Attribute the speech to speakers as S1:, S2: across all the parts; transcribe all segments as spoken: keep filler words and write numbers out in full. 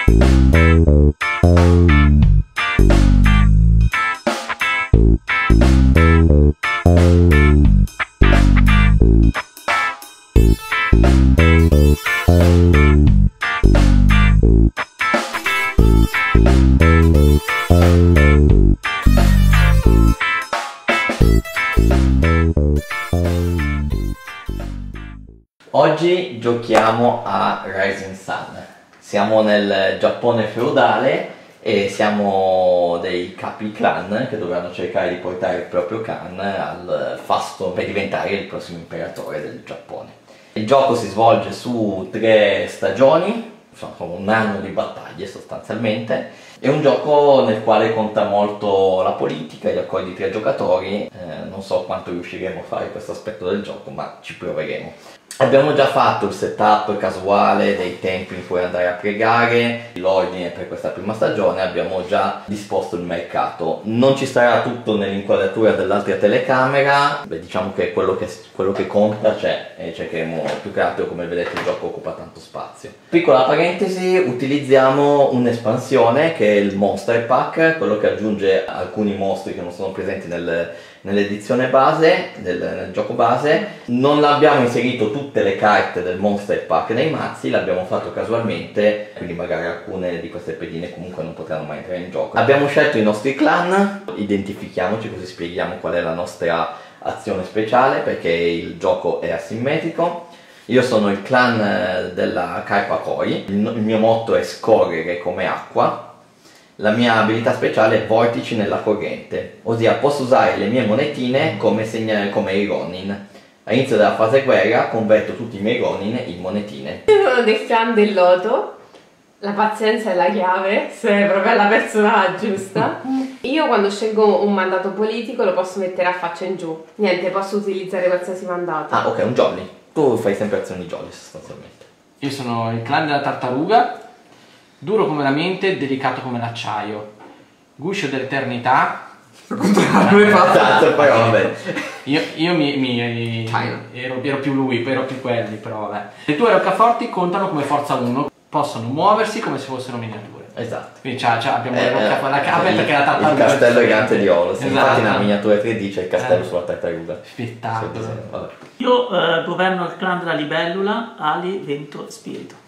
S1: Oggi giochiamo a Rising Sun. Siamo nel Giappone feudale e siamo dei capi clan che dovranno cercare di portare il proprio clan al fasto per diventare il prossimo imperatore del Giappone. Il gioco si svolge su tre stagioni, sono un anno di battaglie sostanzialmente. È un gioco nel quale conta molto la politica, gli accordi tra giocatori. Eh, non so quanto riusciremo a fare questo aspetto del gioco, ma ci proveremo. Abbiamo già fatto il setup casuale dei tempi in cui andare a pregare, l'ordine per questa prima stagione, abbiamo già disposto il mercato. Non ci sarà tutto nell'inquadratura dell'altra telecamera, beh, diciamo che quello che, quello che conta c'è e cercheremo più che altro, come vedete il gioco occupa tanto spazio. Piccola parentesi, utilizziamo un'espansione che è il Monster Pack, quello che aggiunge alcuni mostri che non sono presenti nel nell'edizione base, del, nel gioco base. Non abbiamo inserito tutte le carte del Monster Pack nei mazzi, l'abbiamo fatto casualmente, quindi magari alcune di queste pedine comunque non potranno mai entrare in gioco. Abbiamo scelto i nostri clan, identifichiamoci così spieghiamo qual è la nostra azione speciale, perché il gioco è asimmetrico. Io sono il clan della Carpa Koi, il, il mio motto è scorrere come acqua. La mia abilità speciale è vortici nella corrente, ossia posso usare le mie monetine come, come i Ronin. All'inizio della fase guerra converto tutti i miei Ronin in monetine.
S2: Io sono del clan del loto, la pazienza è la chiave, se è proprio la persona giusta. Io quando scelgo un mandato politico lo posso mettere a faccia in giù, niente, posso utilizzare qualsiasi mandato.
S1: Ah ok, un jolly. Tu fai sempre azioni jolly sostanzialmente.
S3: Io sono il clan della tartaruga. Duro come la mente, delicato come l'acciaio. Guscio dell'eternità.
S1: Esatto, poi vabbè.
S3: Io, io mi, mi ero, ero più lui, poi ero più quelli, però vabbè. Le tue roccaforti contano come forza uno. Possono muoversi come se fossero miniature.
S1: Esatto.
S3: Quindi c'ha, c'ha, abbiamo eh, le rocca, la capa
S1: il,
S3: perché la tartaruga.
S1: Il castello gigante di Olos.
S3: Esatto.
S1: Infatti nella miniatura tre D c'è il castello
S3: eh.
S1: sulla tartaruga.
S3: Spettacolo.
S4: Io eh, governo il clan della libellula, ali, vento, spirito.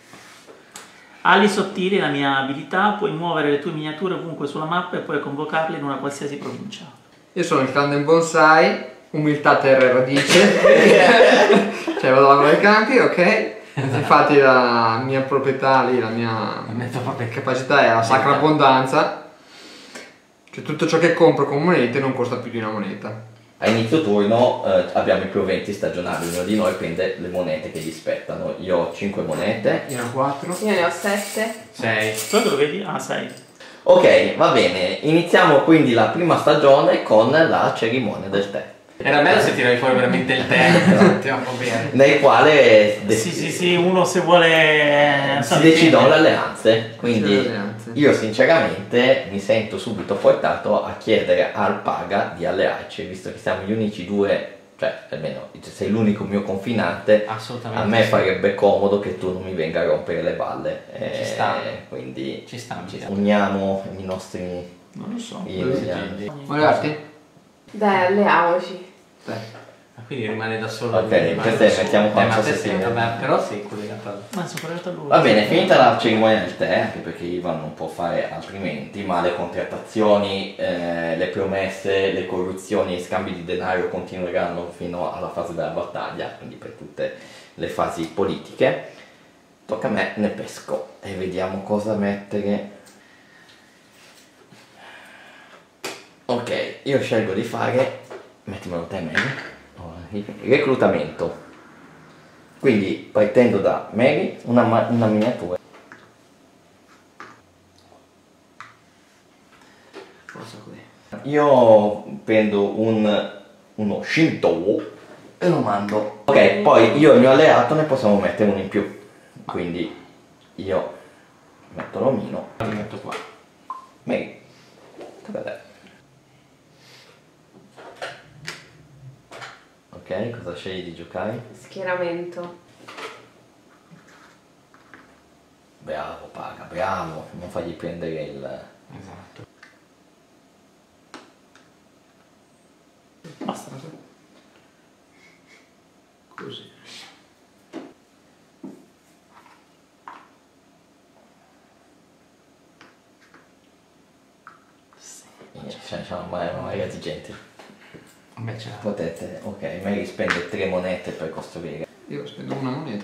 S4: Ali sottili, la mia abilità, puoi muovere le tue miniature ovunque sulla mappa e puoi convocarle in una qualsiasi provincia.
S5: Io sono il clan del bonsai, umiltà, terra e radice. Cioè vado a lavorare ai campi, ok? Esatto. Infatti la mia proprietà lì, la mia capacità è la sacra abbondanza. Cioè tutto ciò che compro con monete non costa più di una moneta.
S1: A inizio turno eh, abbiamo i proventi stagionali, ognuno di noi prende le monete che gli spettano. Io ho cinque monete.
S5: Io ne ho quattro.
S2: Io ne ho sette.
S3: sei.
S4: Tu lo vedi? Ah, sei.
S1: Ok, va bene. Iniziamo quindi la prima stagione con la cerimonia del tè.
S3: Era bello se tiravi fuori veramente il tè, ti va bene.
S1: Nel quale
S4: Sì, sì, sì, uno se vuole...
S1: si decidono le alleanze, quindi io sinceramente mi sento subito portato a chiedere al Paga di allearci, visto che siamo gli unici due, cioè almeno sei l'unico mio confinante,
S3: assolutamente.
S1: A me farebbe comodo che tu non mi venga a rompere le balle.
S3: Ci sta.
S1: Quindi
S3: ci sta, ci sta.
S1: Uniamo i nostri...
S4: Non lo so.
S5: Vuoi darti?
S2: Dai, alleiamoci.
S3: Ah, quindi rimane da solo.
S1: Ok, queste mettiamo qua,
S3: eh,
S1: non so se
S3: sì,
S1: si vede.
S3: vabbè, però sì, collegata.
S4: Ma sono collegato a lui.
S1: Va bene, finita la cerimonia del tè, anche perché Ivan non può fare altrimenti, ma le contrattazioni, eh, le promesse, le corruzioni e i scambi di denaro continueranno fino alla fase della battaglia, quindi per tutte le fasi politiche. Tocca a me, ne pesco e vediamo cosa mettere. Ok, io scelgo di fare, mettimelo te meglio, reclutamento. Quindi partendo da Mary, una, una miniatura. Io prendo un, uno Shinto e lo mando. Ok, poi io e il mio alleato ne possiamo mettere uno in più. Quindi io metto l'omino.
S3: Lo metto qua.
S1: Mary, tocca a te. Ok, cosa scegli di giocare?
S2: Schieramento.
S1: Bravo, Paga, bravo, non fagli prendere il...
S3: Esatto.
S5: Basta. Così.
S1: Cioè, diciamo, ma ragazzi gente,
S3: Beh, ce l'ha.
S1: potete, ok, Mary spende tre monete per costruire.
S5: Io spendo una moneta.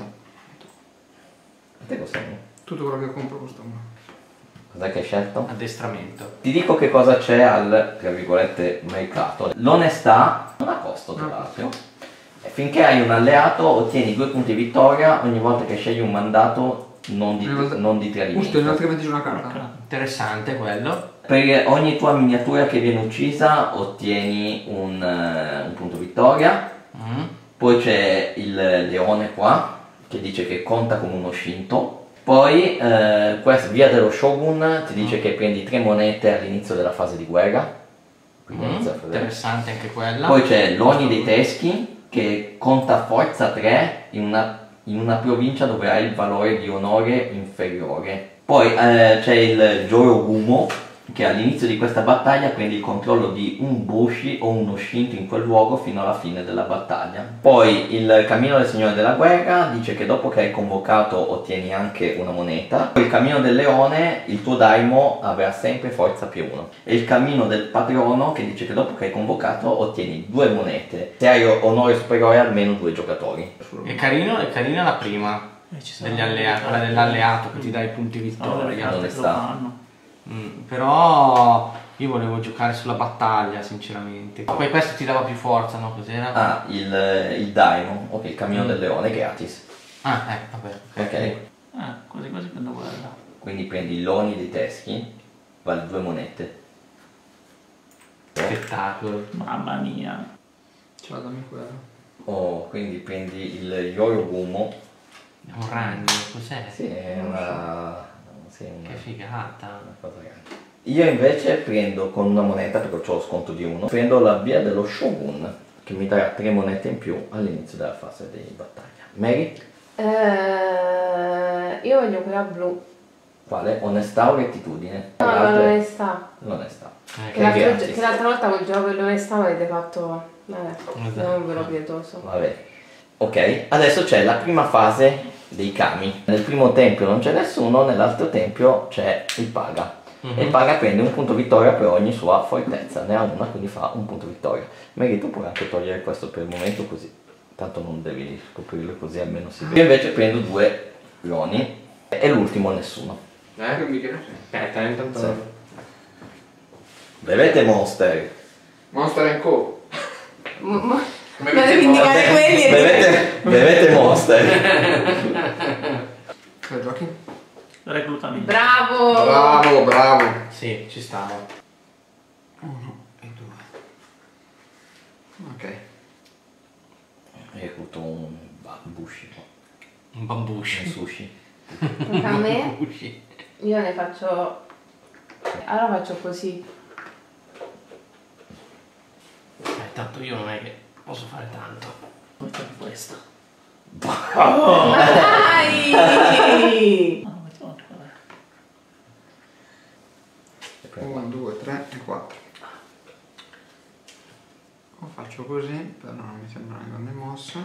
S1: A te costa uno?
S5: Tutto quello che compro costa uno.
S1: Cos'è che hai scelto?
S3: Addestramento.
S1: Ti dico che cosa c'è al, tra virgolette, mercato. L'onestà non ha costo, tra l'altro. E finché hai un alleato ottieni due punti vittoria ogni volta che scegli un mandato non di,
S5: Ogni volta-
S1: non di
S5: Giusto,
S1: tradimento.
S5: inoltre su una carta.
S3: Interessante quello.
S1: Per ogni tua miniatura che viene uccisa ottieni un, eh, un punto vittoria.
S3: Mm.
S1: Poi c'è il leone qua che dice che conta come uno scinto. Poi eh, questa via dello shogun ti dice che prendi tre monete all'inizio della fase di guerra. Quindi
S3: Mm.
S1: inizia a fare-
S3: Interessante anche quella.
S1: Poi c'è l'Oni dei Teschi che conta forza tre in una, in una provincia dove hai il valore di onore inferiore. Poi eh, c'è il Jorogumo che all'inizio di questa battaglia prendi il controllo di un Boshi o uno Shinto in quel luogo fino alla fine della battaglia. Poi il Cammino del Signore della Guerra dice che dopo che hai convocato ottieni anche una moneta. Poi il Cammino del Leone, il tuo Daimo avrà sempre forza più uno. E il Cammino del Patrono che dice che dopo che hai convocato ottieni due monete. Se hai onore superiore almeno due giocatori.
S3: È carino, è carina la prima.
S4: Eh, ci sono
S3: Degli
S4: anche
S3: alleati,
S4: le
S3: quella
S4: carte-
S3: dell'alleato che ti dà i punti
S4: sono delle
S3: vittoria.
S4: carte
S1: dove
S4: che lo
S1: sta?
S4: fanno.
S3: Mm, però io volevo giocare sulla battaglia, sinceramente. Poi questo ti dava più forza, no? Cos'era?
S1: Ah, il, il Daimo, ok, il Cammino
S3: Mm.
S1: del Leone gratis.
S3: Ah, eh, vabbè.
S1: Ok,
S4: Eh, quasi quasi prendo quella.
S1: quindi prendi l'Oni dei Teschi, vale due monete.
S3: Spettacolo.
S4: Mamma mia.
S5: Ce l'ha dammi quello.
S1: Oh, quindi prendi il Yorogumo.
S3: È un ragno, cos'è?
S1: Sì, è una... Sì, una,
S3: Che figata.
S1: una cosa grande. Io invece prendo con una moneta, perché ho lo sconto di uno, prendo la via dello Shogun, che mi darà tre monete in più all'inizio della fase di battaglia. Mary?
S2: Eh, io voglio quella blu.
S1: Quale? Onestà o rettitudine?
S2: No,
S1: L'altra è
S2: l'onestà.
S1: l'onestà.
S3: Eh,
S2: Che l'altro,
S1: gratis.
S2: che l'altra volta col gioco dell'onestà avete fatto. Vabbè,
S3: Esatto.
S2: non ve lo pietoso.
S1: Vabbè. Ok, adesso c'è la prima fase dei kami. Nel primo tempio non c'è nessuno, nell'altro tempio c'è il Paga.
S3: Mhm.
S1: E il Paga prende un punto vittoria per ogni sua fortezza, ne ha una, quindi fa un punto vittoria. Mary, tu puoi anche togliere questo per il momento così, tanto non devi scoprirlo così, almeno si vede. Io invece prendo due Roni e l'ultimo nessuno.
S5: Eh, che mi chiede?
S3: Aspetta, intanto...
S1: Sì. Bevete Monster.
S5: Monster and Co.
S2: Ma ma-
S5: Come
S2: ma
S5: dicevo,
S2: devi indicare quelli e
S1: Bevete, bevete Monster.
S5: Cosa giochi?
S4: Reclutamento.
S2: Bravo!
S5: Bravo, bravo.
S3: Sì, ci stava.
S5: Uno e due. Ok.
S1: Recluto un bushi,
S3: Un
S1: un
S3: bambushi.
S1: sushi.
S2: Tocca a me?
S3: Bambushi.
S2: Io ne faccio. Allora faccio così.
S3: Eh, tanto io non è che posso fare tanto.
S4: Mettiamo questo.
S2: Ma dai!
S4: No, mettiamo quella.
S5: uno, due, tre e quattro. Lo faccio così, però non mi sembra una grande mossa.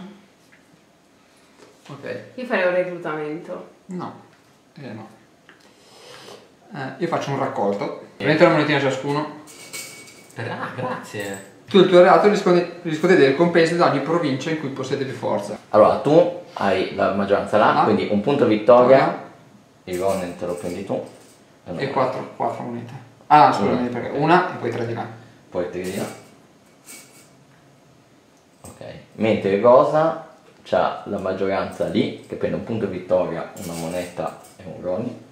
S5: Ok.
S2: Io farei un reclutamento.
S5: No. Eh no. Eh, io faccio un raccolto. Prendete una monetina ciascuno.
S3: Per- Ah, grazie.
S5: Tu e il tuo alleato risconde- riscuotete il compenso da ogni provincia in cui possiede più forza.
S1: Allora, tu hai la maggioranza là,
S5: Ah.
S1: quindi un punto vittoria, il Ronin te lo prendi tu.
S5: E quattro, quattro monete. Ah, scusami,
S1: Mm.
S5: perché una e poi tre di là.
S1: Poi tiri di là. Ok. Mentre il Rosa c'ha la maggioranza lì, che prende un punto vittoria, una moneta e un Ronin.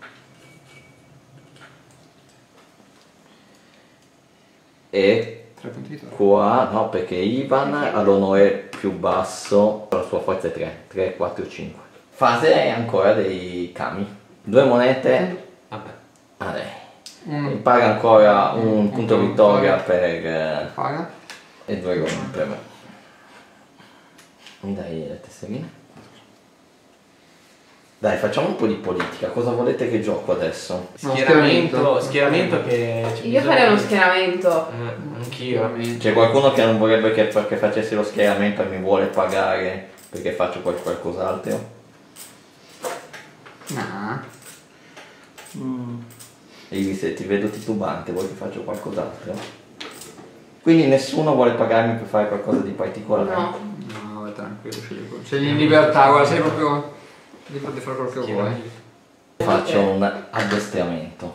S1: E
S5: Tre punti vittoria.
S1: qua, no, perché Ivan ha l'onore più basso, la sua forza è tre, tre, quattro, cinque. Fase ancora dei kami. Due monete,
S3: Vabbè.
S1: ah dai.
S5: Un
S1: Paga ancora un
S5: Un
S1: punto
S5: punto
S1: vittoria
S5: vittoria.
S1: per eh,
S5: paga.
S1: e due Ronin per me. Mi dai le tesserine? Dai, facciamo un po' di politica. Cosa volete che gioco adesso?
S5: No,
S3: Schieramento, schieramento che... c'è
S2: Io
S3: bisogno
S2: farei uno
S3: di-
S2: schieramento.
S3: Eh, anch'io.
S1: C'è qualcuno che non vorrebbe che, che facessi lo schieramento e mi vuole pagare perché faccio qual- qualcos'altro?
S5: No.
S4: Mm.
S1: Ivi, se ti vedo titubante, vuoi che faccio qualcos'altro? Quindi nessuno vuole pagarmi per fare qualcosa di particolare?
S2: No.
S5: No, vai tranquillo, scegli quello. Scegli in libertà, guarda, sei proprio libero di fare quello che vuoi.
S1: Faccio un addestramento.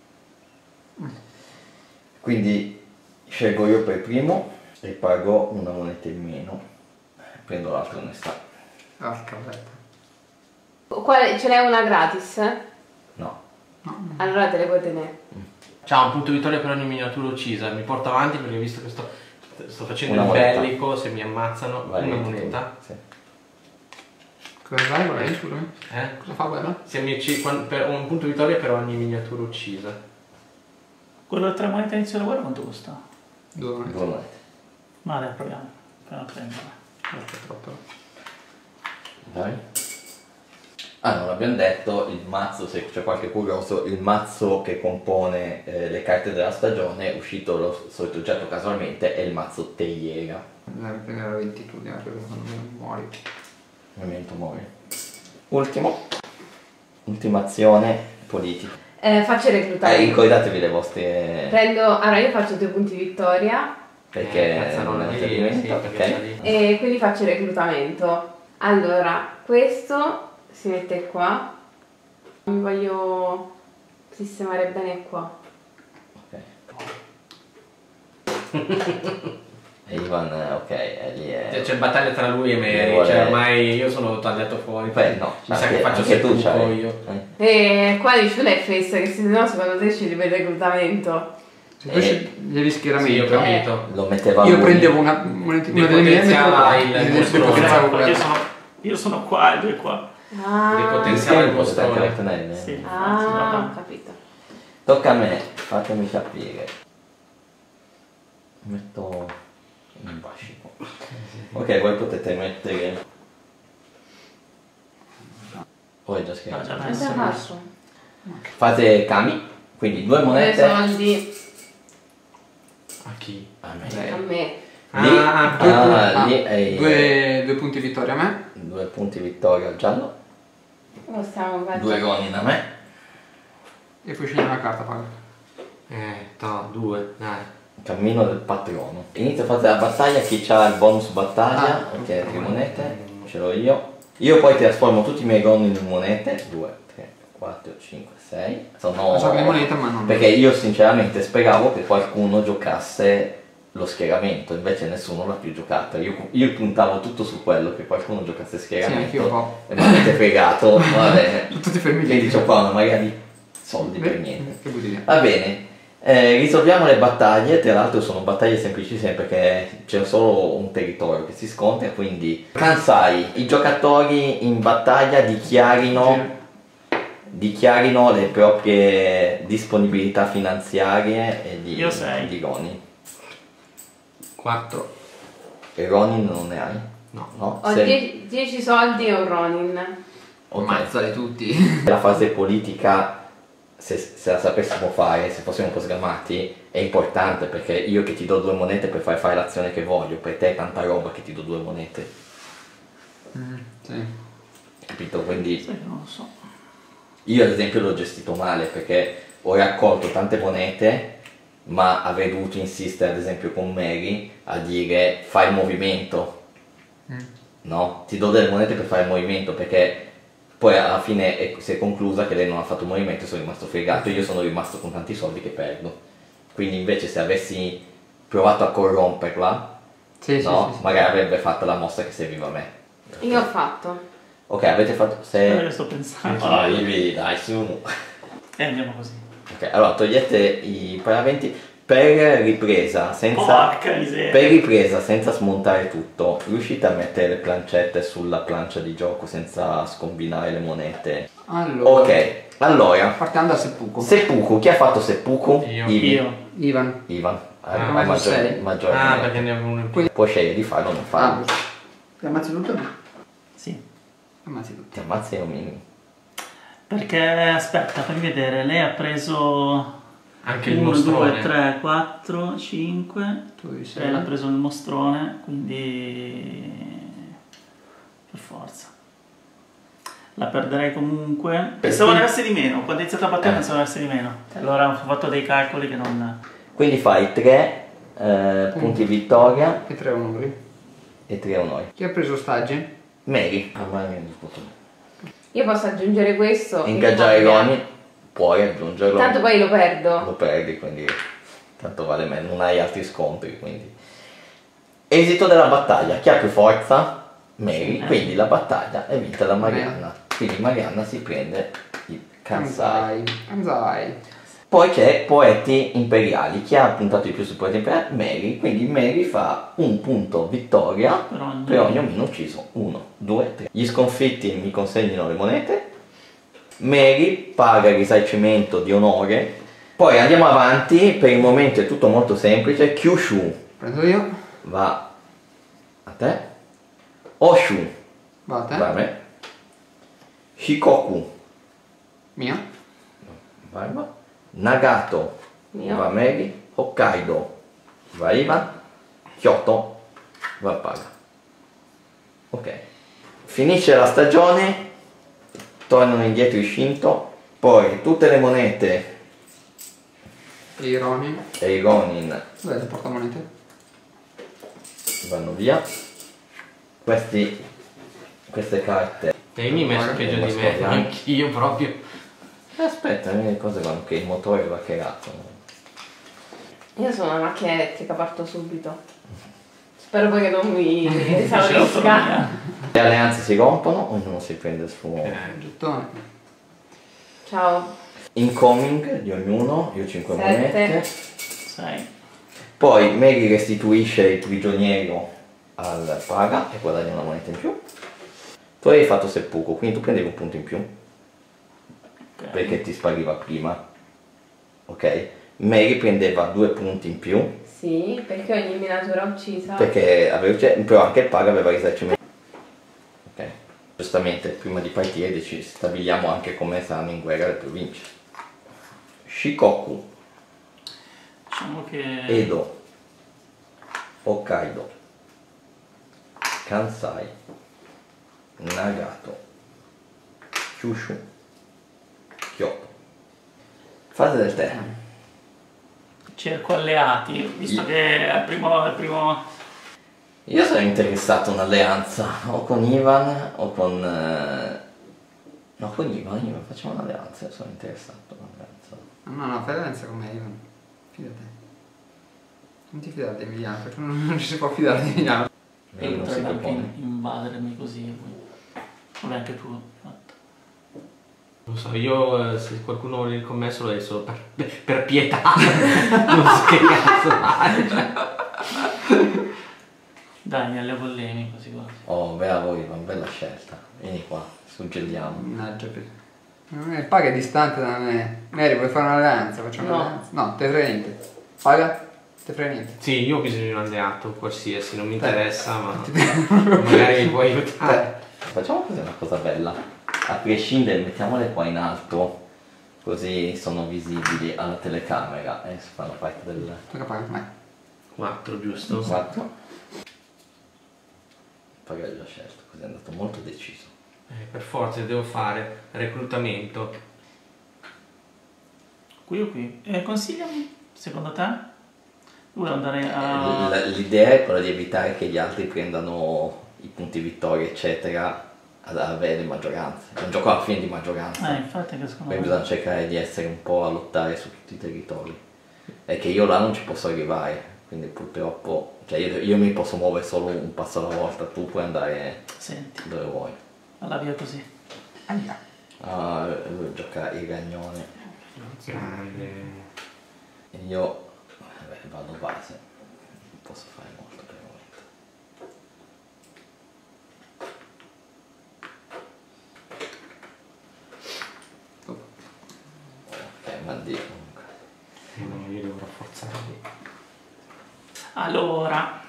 S1: Quindi scelgo io per primo e pago una moneta in meno. Prendo l'altra onestà.
S5: Ah, cavetta.
S2: Quale, ce n'è una gratis?
S1: No.
S2: Allora te le puoi tenere.
S3: C'ha un punto vittoria per ogni miniatura uccisa. Mi porto avanti perché visto che sto, sto facendo
S1: Una
S3: il
S1: moneta.
S3: bellico, se mi ammazzano,
S1: Vai,
S3: una
S1: metti tu.
S3: moneta.
S1: Sì.
S5: Cosa fai, vorrei, scusami?
S3: Eh?
S5: Cosa fa quella?
S3: Se mi ucci- quan- per un punto vittoria per ogni miniatura uccisa.
S4: Quello da tre monete all'inizio della guerra quanto costa?
S5: Due monete.
S1: Due monete.
S4: Ma dai, proviamo. Proviamo a prenderla.
S5: Troppo, troppo.
S1: Vai. Ah, non abbiamo detto il mazzo, se c'è qualche curioso, il mazzo che compone eh, le carte della stagione, uscito lo solito oggetto casualmente, è il mazzo Teiera.
S5: Dai, prendere la ventitudine perché quando mi muori.
S1: Memento mori. Ultimo. Ultima azione politica.
S2: Eh, faccio il
S1: Eh,
S2: reclutamento.
S1: ricordatevi le vostre...
S2: Prendo, allora io faccio due punti vittoria
S1: perché
S3: Eh, cazzarola
S1: non
S3: lì,
S1: avete
S3: sì,
S1: dimenticato,
S3: perché
S1: ok?
S3: sta lì.
S2: e quindi faccio il reclutamento. Allora, questo si mette qua. Mi voglio sistemare bene qua.
S1: E Ivan, eh, ok, è lì è...
S3: Cioè, c'è battaglia tra lui e
S1: Mi
S3: Mary,
S1: vuole-
S3: cioè ormai io sono tagliato fuori.
S1: Beh, no,
S3: mi sa
S1: anche-
S3: che faccio
S1: anche tu
S3: seppuku
S1: c'hai.
S3: io.
S1: Eh.
S2: E qua dici lei festa, che se no secondo te ci il reclutamento.
S5: Se tu
S1: Eh.
S5: sceglievi schieramento,
S3: Sì, ho capito.
S1: Lo metteva
S5: io
S1: lui.
S5: prendevo una, moneta-
S3: Mi
S5: una delle mie e mettevo
S3: potenziava
S5: qua.
S3: il
S5: E
S3: mostrone.
S5: potenziavo
S4: Perché io
S5: quella.
S4: sono, io sono qua e lui è qua.
S2: Ah,
S3: Depotenziava il
S1: Potete anche
S3: mostrone.
S1: ottenere.
S4: Sì, infatti,
S2: ah,
S4: vabbè.
S2: ho capito.
S1: Tocca a me, fatemi capire. Metto un bascico. Ok, voi potete mettere... Oh, è già
S4: Ah,
S1: scritto.
S4: già
S2: Cosa
S4: messo.
S2: faccio?
S1: Fate kami, quindi due
S2: Due
S1: monete.
S2: soldi
S3: A chi?
S1: A me.
S5: Lei.
S2: a me.
S1: Lì,
S3: Ah,
S5: Due,
S1: ah,
S5: punti- ah,
S1: lì è-
S5: due, due punti vittoria a me.
S1: due punti vittoria al giallo,
S2: Lo stiamo facendo.
S1: due ronin a me.
S5: E poi scegli una carta, paga.
S3: Eh, no, due, dai.
S1: Cammino del patrono. Inizio a fare la battaglia, chi ha il bonus battaglia,
S5: Ah,
S1: ok, tre monete, ce l'ho io. Io poi trasformo tutti i miei ronin in monete, due, tre, quattro, cinque, sei. Sono...
S5: Non so che moneta, ma non...
S1: Perché io sinceramente speravo che qualcuno giocasse lo schieramento, invece nessuno l'ha più giocato. Io, io puntavo tutto su quello, che qualcuno giocasse
S5: Sì, anch'io un
S1: schieramento.
S5: po'.
S1: E mi avete fregato, va bene.
S5: Tutti fermi lì.
S1: Quindi c'ho qua una marea di soldi per
S5: Beh,
S1: niente.
S5: Che bugia.
S1: Va bene, eh, risolviamo le battaglie, tra l'altro sono battaglie semplicissime perché c'è solo un territorio che si scontra, quindi Kansai, i giocatori in battaglia dichiarino, dichiarino le proprie disponibilità finanziarie e di,
S4: Io sei.
S1: di Ronin.
S3: quattro.
S1: E Ronin non ne hai?
S3: No.
S1: No?
S2: Ho
S1: Se-
S2: dieci soldi e un Ronin.
S1: ok.
S5: Ammazzali tutti.
S1: La fase politica, se, se la sapessimo fare, se fossimo un po' sgamati, è importante perché io che ti do due monete per fare fare l'azione che voglio, per te è tanta roba che ti do due monete,
S5: Mm, sì.
S1: capito? Quindi
S4: Sai che non lo so.
S1: io ad esempio l'ho gestito male perché ho raccolto tante monete, ma avrei dovuto insistere ad esempio con Mary a dire fai il movimento,
S5: Mm.
S1: no? Ti do delle monete per fare il movimento perché poi alla fine è- si è conclusa che lei non ha fatto il movimento e sono rimasto fregato, io sono rimasto con tanti soldi che perdo. Quindi invece se avessi provato a corromperla,
S5: Sì, sì,
S1: no?
S5: sì, sì.
S1: Magari avrebbe fatto la mossa che serviva a me.
S2: Io ho fatto.
S1: Ok, avete fatto...
S4: Quello che
S1: Se...
S4: sto pensando.
S1: Ah, io vi dai su.
S4: E andiamo così.
S1: Ok, allora togliete i paraventi per ripresa, senza...
S4: Porca miseria.
S1: Per ripresa, senza smontare tutto, riuscite a mettere le plancette sulla plancia di gioco senza scombinare le monete?
S5: Allora.
S1: Ok, allora,
S5: Partiamo dal seppuku.
S1: seppuku, chi ha fatto seppuku?
S3: Io.
S1: Ivi.
S4: Io.
S5: Ivan.
S1: Ivan, hai
S3: Ah,
S1: hai
S5: ma
S1: maggiore,
S5: sei?
S1: maggiore
S3: Ah,
S1: monete.
S3: perché ne avevo uno in più.
S1: Puoi scegliere di farlo o non
S5: Ah,
S1: farlo.
S5: ti ammazzi tutto?
S4: Sì.
S5: Ammazzi tutto.
S1: Ti ammazzi o mi...
S4: Perché, aspetta, fammi vedere, lei ha preso
S3: anche il
S4: uno,
S3: mostrone.
S4: due, tre, quattro, cinque.
S5: Tu sei.
S4: Lei l'ha preso il mostrone, quindi per forza. La perderei comunque. Pensavo ne avesse di meno, quando ho iniziato a battere
S1: Eh.
S4: pensavo ne avesse di meno. Allora ho fatto dei calcoli che non...
S1: Quindi fai tre eh, punti vittoria
S5: E tre onori.
S1: e tre onori.
S5: Chi ha preso ostaggi?
S1: Mary, ormai mi discuto.
S2: Io posso aggiungere questo.
S1: Ingaggiare
S2: in copia.
S1: Ronnie, puoi aggiungerlo.
S2: Tanto poi lo perdo.
S1: Lo perdi, quindi tanto vale meno, non hai altri scontri, quindi. Esito della battaglia, chi ha più forza? Mary, quindi la battaglia è vinta da Marianna. Quindi Marianna si prende il Kansai.
S5: Kansai.
S1: Poi c'è poeti imperiali, chi ha puntato di più su poeti imperiali? Mary, quindi Mary fa un punto vittoria
S4: Per ogni-
S1: per ogni omino ucciso. Uno, due, tre. Gli sconfitti mi consegnano le monete. Mary paga il risarcimento di onore. Poi andiamo avanti, per il momento è tutto molto semplice. Kyushu
S5: Prendo io.
S1: va a te. Oshu
S5: Va a te.
S1: va a me. Shikoku
S5: Mia.
S1: va a Ivan. Nagato
S2: Mio.
S1: va a Mary. Hokkaido va a Ivan. Kyoto va a Paga. Ok. Finisce la stagione, tornano indietro i Shinto, poi tutte le monete
S5: E i Ronin.
S1: e i Ronin
S5: Dov'è il portamonete?
S1: vanno via. Questi, queste carte.
S3: E io mi hai messo peggio di me, anch'io proprio.
S1: Eh, aspetta, le cose vanno che il motore va creato.
S2: Io sono una macchina elettrica, parto subito. Spero poi che non mi
S4: C'è
S2: esaurisca.
S4: l'autonomia.
S1: Le alleanze si rompono, ognuno si prende il suo
S3: Eh,
S5: Gettone.
S2: Ciao.
S1: incoming di ognuno, io cinque
S2: Sette.
S1: monete.
S4: sei.
S1: Poi Mary restituisce il prigioniero al Paga e guadagna una moneta in più. Tu hai fatto seppuku, quindi tu prendevi un punto in più
S4: Ok.
S1: perché ti spariva prima. Ok? Mary prendeva due punti in più
S2: Sì, perché ogni minatura uccisa.
S1: perché aveva, cioè, però anche il Paga aveva risarcimento. Ok? Giustamente prima di partire deci- stabiliamo anche come saranno in guerra le province. Shikoku,
S4: Diciamo che...
S1: Edo, Hokkaido, Kansai, Nagato, Kyushu, Kyoto. Fase del tè.
S4: Cerco alleati, visto che è il primo... È il primo...
S1: Io sono interessato a un'alleanza o con Ivan o con... eh, no, con Ivan, Ivan facciamo un'alleanza, io sono interessato a un'alleanza.
S5: No, no, fai l'alleanza con me, Ivan. Fidate. Non ti fidare di Emiliano, perché non, non ci si può fidare di Emiliano.
S1: Lei non si
S4: Potrebbe anche
S1: propone.
S4: invadermi così. quindi. Vabbè, anche tu. Fatto.
S3: non so, io eh, se qualcuno vuole il commesso lo è solo per, per pietà. Non so che cazzo fare.
S4: Dai, mi allevo lemi così quasi.
S1: Oh, bravo Ivan, bella scelta. Vieni qua, suggelliamo.
S5: Mannaggia, per... Non è- Paga è distante da me. Mary, vuoi fare un'alleanza? Facciamo
S2: No.
S5: un'alleanza? No, te frega niente. Paga? Te frega niente.
S3: Sì, io ho bisogno di un alleato, qualsiasi, non mi interessa, ma magari mi puoi aiutare.
S1: Facciamo così una cosa bella. A prescindere, mettiamole qua in alto, così sono visibili alla telecamera e fanno parte del
S5: Tocca Paga, vai.
S3: quattro, giusto?
S1: quattro. Poi ho già scelto, così è andato molto deciso.
S3: Eh, per forza devo fare reclutamento.
S4: Qui o qui? Eh, consigliami, secondo te? Vuoi andare a...
S1: L- L'idea è quella di evitare che gli altri prendano i punti vittoria, eccetera, ad avere maggioranze. È un gioco alla fine di maggioranza.
S4: Eh, infatti che secondo
S1: Quindi
S4: me...
S1: bisogna cercare di essere un po' a lottare su tutti i territori. È che io là non ci posso arrivare, quindi purtroppo, cioè io, io mi posso muovere solo un passo alla volta, tu puoi andare
S4: Senti,
S1: dove vuoi.
S4: alla via così.
S5: Aia.
S1: Ah, lui gioca il gagnone
S3: Grande.
S1: e io vabbè, vado base, non posso fare molto per il momento. Ok, mandi comunque.
S3: Eh, no, io devo rafforzarli.
S4: Allora,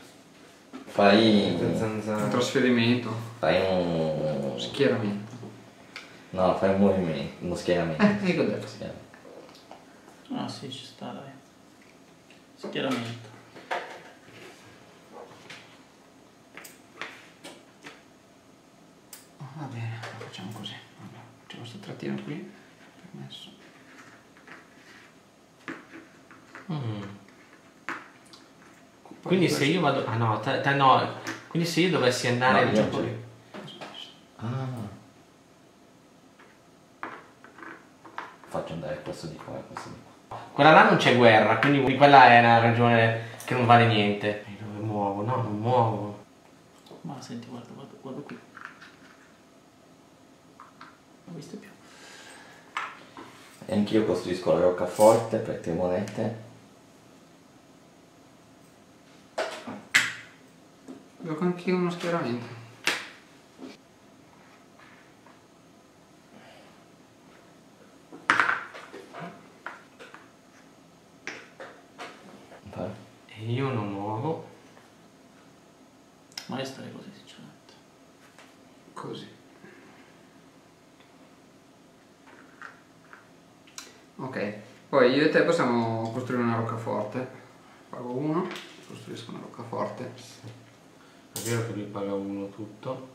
S1: Fai,
S5: Un
S3: Zanzara.
S5: trasferimento.
S1: fai un...
S5: Schieramento.
S1: No, fai un movimento, uno schieramento.
S5: Eh, io ho detto.
S1: Schieramento.
S4: Ah sì, ci sta, dai. Schieramento.
S5: Va bene, facciamo così. Vabbè, c'è questo trattino qui. Permesso.
S3: Mm. Quindi se io vado... Ah no, te, te no. Quindi se io dovessi andare
S1: No,
S3: in
S1: io
S3: Giappone...
S1: Ah. Faccio andare questo di qua e questo di qua.
S3: Quella là non c'è guerra, quindi quella è una ragione che non vale niente. E dove muovo? No, non muovo.
S4: Ma senti, guarda, guarda, guarda qui. Non ho visto più.
S1: E anch'io costruisco la roccaforte per tre monete.
S5: Gioco anch'io uno schieramento.
S1: Vai.
S3: E io non muovo.
S4: Ma io starei così, sinceramente.
S5: Così. Ok, poi io e te possiamo costruire una roccaforte. Pago uno, costruisco una roccaforte.
S3: È vero che lui paga uno tutto.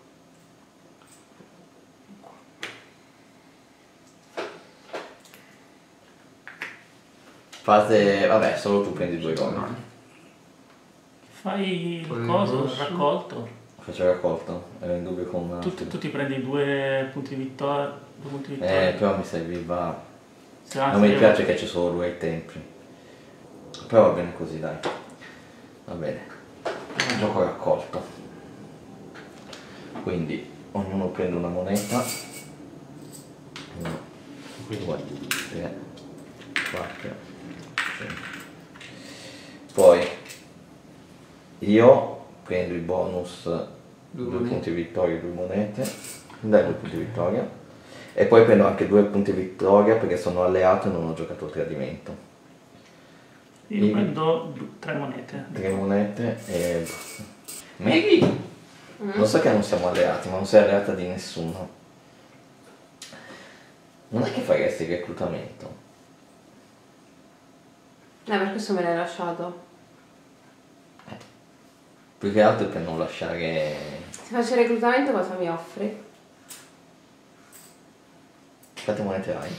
S1: Fate... vabbè, solo tu prendi due gol.
S4: Fai il
S5: Poi
S4: coso, il
S5: rosso.
S4: raccolto.
S1: Faccio raccolto, ero in dubbio con una...
S4: Tu, tu ti prendi due punti di vittoria. Due punti di vittoria.
S1: Eh, però mi serviva...
S4: Se
S1: Non
S4: anzi
S1: mi
S4: io-
S1: piace che ci sono due ai tempi. Però va bene così, dai. Va bene. Gioco raccolto. Quindi ognuno prende una moneta. Uno, due, tre, quattro, cinque. Poi io prendo il bonus
S5: Due
S1: due
S5: monete.
S1: punti vittoria e due monete. Dai due punti vittoria. E poi prendo anche due punti vittoria perché sono alleato e non ho giocato a tradimento.
S4: Io
S1: Io-
S4: prendo du- tre monete.
S1: Tre monete e... Maggie! Lo so che non siamo alleati, ma non sei alleata di nessuno. Non è che faresti il reclutamento?
S2: Eh, per questo me l'hai lasciato.
S1: Più che altro per non lasciare...
S2: Se faccio il reclutamento cosa mi offri?
S1: Quante monete hai?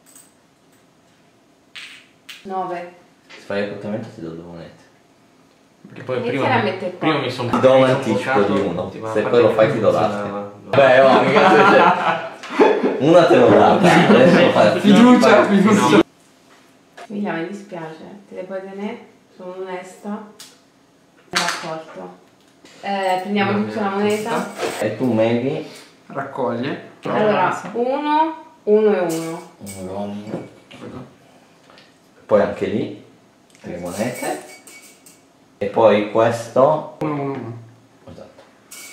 S2: nove.
S1: Se fai il reclutamento ti do due monete.
S3: Perché poi
S2: Iniziare
S3: prima,
S2: a mettere qua.
S3: prima mi sono...
S1: Ti do un anticipo di uno. Se poi lo fai ti do l'altro.
S3: No.
S1: Beh, oh, mica c'è. Una te l'ho data. Adesso lo fai.
S5: Fiducia, fiducia.
S2: Miglia, mi dispiace, te le puoi tenere, sono onesta. Raccolto. Eh, prendiamo
S5: Va
S2: tutta
S5: bene,
S2: la moneta.
S1: E tu Maggie?
S5: Raccoglie.
S2: Allora, uno, uno e uno.
S1: Uno. Poi anche lì tre monete. E poi questo...
S5: Uno, uno, uno.
S1: Esatto.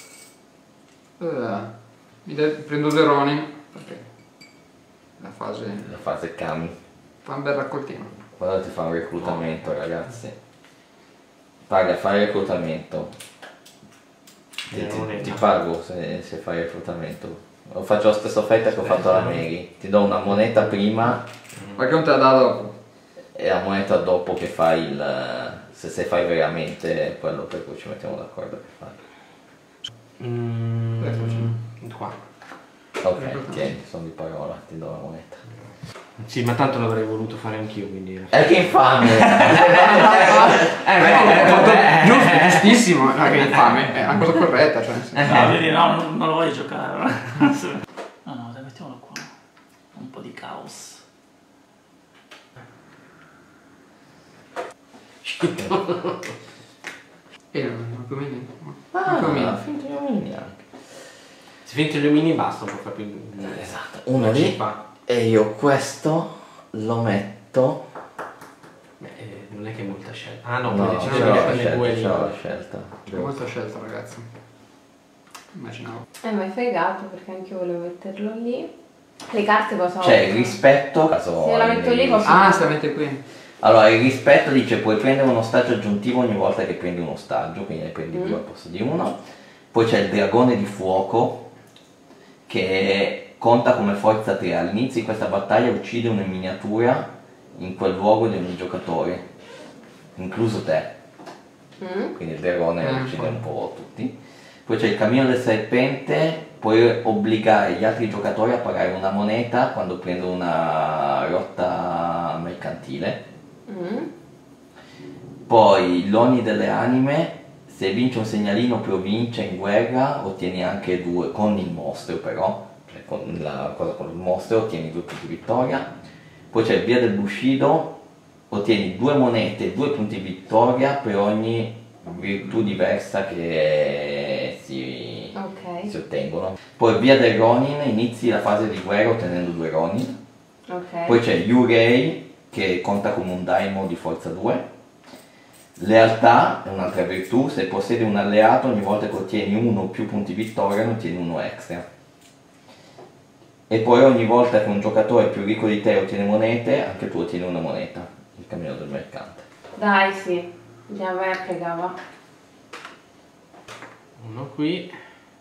S5: Eh, mi dai- prendo due Ronin. Perché la fase
S1: La fase Kami.
S5: fa un bel raccoltino.
S1: Guarda ti fa un reclutamento ragazzi. Paga, fai il reclutamento. Ti, ti- ti pago se, se fai il reclutamento. Lo faccio la stessa offerta che ho fatto alla Mary. Ti do una moneta prima
S5: Ma che non te la dà dopo?
S1: e la moneta dopo che fai il... se, se fai veramente quello per cui ci mettiamo d'accordo che fai.
S3: Mm, qua.
S1: Ok, tieni, sono di parola, ti do la moneta.
S3: Sì, ma tanto l'avrei voluto fare anch'io, quindi...
S1: Eh che infame!
S3: Eh,
S5: Hai fatto
S3: eh,
S5: giusto, giustissimo, ma che infame, è una cosa corretta, cioè. nel senso.
S4: No, vedi, no, non, non lo voglio giocare. No, no, dai, mettiamolo qua. Un po' di caos.
S5: E non più o meno.
S1: Ah,
S5: Non più o meno.
S1: finto io neanche.
S3: Se finito gli omini basta, un po' più...
S1: Esatto, uno lì
S3: Qua.
S1: e io questo lo metto.
S3: Beh, eh, non è che è molta scelta. Ah no,
S1: No,
S3: poi
S1: c'è
S3: decido
S1: la
S3: di due
S1: scelta, c'è la
S3: lì.
S1: scelta.
S5: C'è molta scelta, ragazzi. Immaginavo.
S2: Eh, ma hai fregato perché anche io volevo metterlo lì. Le carte cosa
S1: Cioè il
S2: offrono?
S1: rispetto caso
S2: Se la metto lì
S1: hai-
S2: posso-
S5: Ah, se la mette qui.
S1: Allora il rispetto dice puoi prendere uno stagio aggiuntivo ogni volta che prendi uno stagio, quindi ne prendi
S2: Mm.
S1: due al posto di uno. Poi c'è il dragone di fuoco che conta come forza tre. All'inizio di questa battaglia uccide una miniatura in quel luogo di ogni giocatore, incluso te.
S2: Mm.
S1: Quindi il dragone
S5: Eh,
S1: uccide
S5: poi.
S1: un po' tutti. Poi c'è il cammino del serpente, puoi obbligare gli altri giocatori a pagare una moneta quando prendono una rotta mercantile.
S2: Mm.
S1: Poi l'Oni delle anime, se vince un segnalino più vince in guerra, ottieni anche due, con il mostro però, cioè con la cosa con il mostro ottieni due punti vittoria. Poi c'è il Via del Bushido, ottieni due monete e due punti vittoria per ogni virtù diversa che si,
S2: Ok.
S1: si ottengono. Poi Via del Ronin, inizi la fase di guerra ottenendo due Ronin.
S2: Ok.
S1: Poi c'è Yurei che conta come un daimo di forza due. Lealtà è un'altra virtù, se possiedi un alleato ogni volta che ottieni uno o più punti vittoria ne ottieni uno extra. E poi ogni volta che un giocatore più ricco di te ottiene monete, anche tu ottieni una moneta, il cammino del mercante.
S2: Dai, sì. Andiamo a pregava.
S3: Uno qui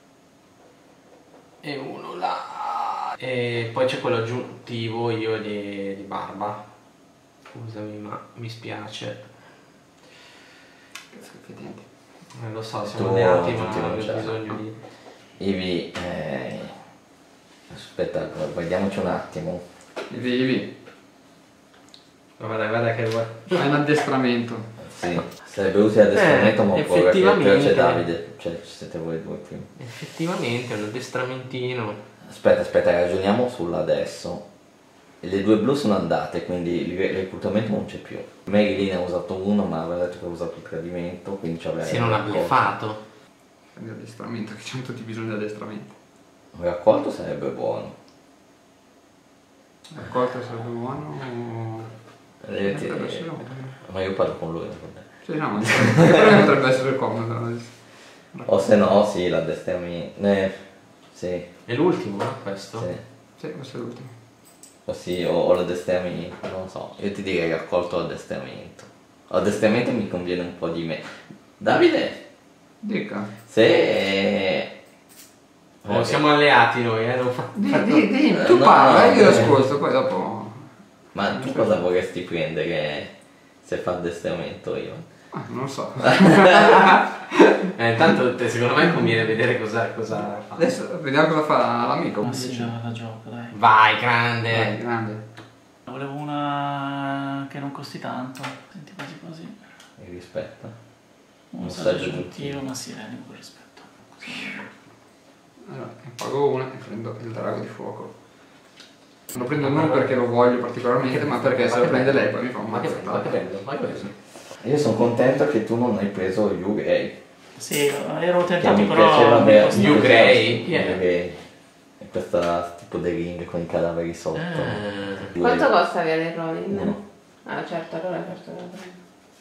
S3: e uno là. E poi c'è quello aggiuntivo io di, di barba. Scusami, ma mi spiace. Eh, lo so, siamo
S1: Tu-
S3: neati,
S1: tu
S3: ma
S1: ti non
S3: avevo
S1: c'è.
S3: bisogno di...
S1: Ivi, eh, aspetta, guardiamoci un attimo.
S5: Ivi, Ivi,
S3: Guarda, guarda che vuoi.
S5: fai un addestramento.
S1: Sì, sarebbe utile addestramento,
S3: Eh,
S1: ma poi
S3: effettivamente.
S1: però c'è Davide, cioè ci siete voi due prima.
S3: Effettivamente è un addestramentino.
S1: Aspetta, aspetta, ragioniamo sull'adesso. Le due blu sono andate, quindi il re- reclutamento non c'è più. Mary Lee ne ha usato uno, ma aveva detto che ha usato il tradimento, quindi ci aveva
S3: Se non ha bleffato.
S5: Fai un addestramento, che c'è tutti bisogno di addestramento.
S1: Un raccolto sarebbe buono.
S5: Raccolta sarebbe buono o...
S1: Eh, ti-
S5: Potrebbe essere buono.
S1: Ma io parlo con lui, non con te.
S5: Sì, no, ma per me potrebbe essere comodo.
S1: O se no, sì, l'addestramento. Eh, sì,
S3: È l'ultimo, no? Questo?
S1: sì.
S5: Sì, questo è l'ultimo.
S1: O sì, o, o l'addestramento, non so. Io ti direi raccolto l'addestramento. L'addestramento mi conviene un po' di me. Davide,
S5: Dica.
S1: se...
S3: Oh, siamo alleati noi, eh? Non fa...
S5: Di, di, di,
S1: Eh,
S5: tu
S1: no,
S5: parla,
S1: no,
S5: io
S1: eh.
S5: ascolto, poi dopo...
S1: Ma tu cosa vorresti prendere se fa addestramento io?
S5: Ah, non lo so.
S3: Eh, intanto te, secondo me conviene vedere cosa, cosa fa.
S5: Adesso vediamo cosa fa l'amico.
S4: Ma sì, la, la gioco, dai.
S3: Vai, grande!
S5: Dai, grande.
S4: Volevo una che non costi tanto. Senti, quasi quasi.
S1: Mi rispetta?
S4: Un
S1: Un
S4: messaggio
S1: saggio
S4: aggiuntivo, ma sì, rendi con rispetto.
S5: Allora, ne pago una e prendo il drago di fuoco. Lo prendo non perché lo voglio particolarmente, ma perché se lo prende lei poi mi fa un
S3: Ma che
S5: mazzo.
S3: ma che bello, ma che bello.
S1: Io sono contento che tu non hai preso Yurei.
S4: Sì, ero
S1: Che
S4: tentato
S1: mi
S4: però...
S1: piaceva
S4: mi
S1: bene.
S4: costa-
S3: You Grey? Chi è?
S1: Yurei. E questa tipo dei ring con i cadaveri sotto.
S3: Ah.
S2: Quanto costa Via del Ronin?
S1: Uno.
S2: Ah, certo, allora certo la prendo.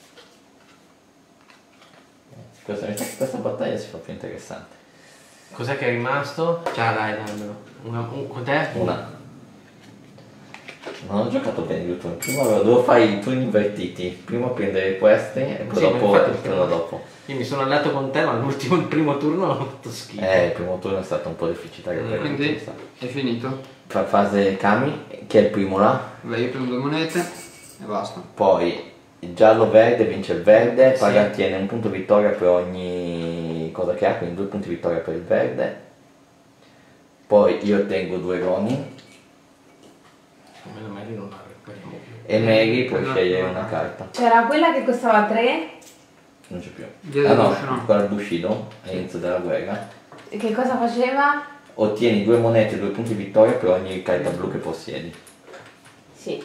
S1: Questa, questa battaglia si fa più interessante.
S3: Cos'è che è rimasto? Ciao, dai, dammelo. Una, un, con te?
S1: Una. Non ho giocato bene gli ultimi. Prima devo fare i turni invertiti. Prima prendere questi e poi
S3: Sì, ma
S1: dopo
S3: infatti
S1: il turno dopo.
S3: Io mi sono alleato con te, ma l'ultimo, il primo turno ho fatto schifo.
S1: Eh, il primo turno è stato un po' difficile.
S3: Mm,
S1: per
S5: Quindi
S1: me.
S5: è finito.
S1: Fa fase Kami, che è il primo là.
S5: Beh, io prendo due monete e basta.
S1: Poi il giallo-verde vince il verde,
S3: Sì.
S1: paga tiene un punto vittoria per ogni cosa che ha, quindi due punti vittoria per il verde. Poi io ottengo due Ronin
S3: Meno male non la recuperiamo più.
S1: e Mary puoi
S5: No,
S1: scegliere
S5: no.
S1: una carta.
S2: C'era quella che costava tre.
S1: Non c'è più.
S5: Via
S1: Ah
S5: del
S1: no,
S5: Bushido, no.
S1: quella del Bushido all'inizio della guerra.
S2: E che cosa faceva?
S1: Ottieni due monete e due punti vittoria per ogni carta blu che possiedi.
S2: Sì,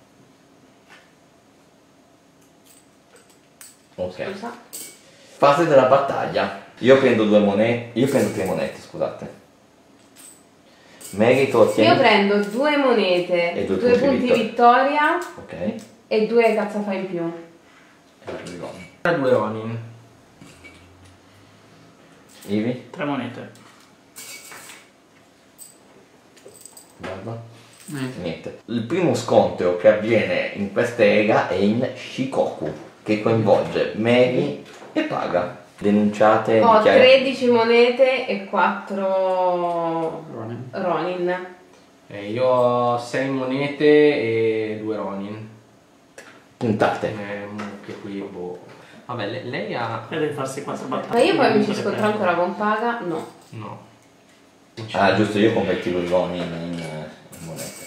S1: Ok.
S2: scusa.
S1: Fase della battaglia. Io prendo due monete. Io prendo tre monete, scusate. Merito ottieni.
S2: Io prendo due monete,
S1: E due
S2: due,
S1: punti
S2: punti
S1: vittoria.
S2: vittoria
S1: Ok.
S2: e due cazzafà in più.
S1: E la prendo.
S3: Tra due Ronin.
S1: Ivi?
S4: Tre monete.
S1: Guarda.
S5: Niente.
S1: Niente. Il primo scontro che avviene in questa era è in Shikoku, che coinvolge Mary e paga. Denunciate
S2: Ho
S1: dichiara-
S2: tredici monete e quattro
S5: Ronin.
S2: Ronin.
S3: Eh, io ho sei monete e due Ronin.
S1: Puntate.
S3: Eh, che qui, boh. Vabbè, le- lei ha...
S4: E deve farsi quattro
S2: Ma
S4: battaglie.
S2: io poi mi ci
S4: quindi
S2: scontro
S4: deve
S2: ancora con Paga? No.
S3: No.
S1: Ah, giusto, io convertivo i Ronin in, in monete.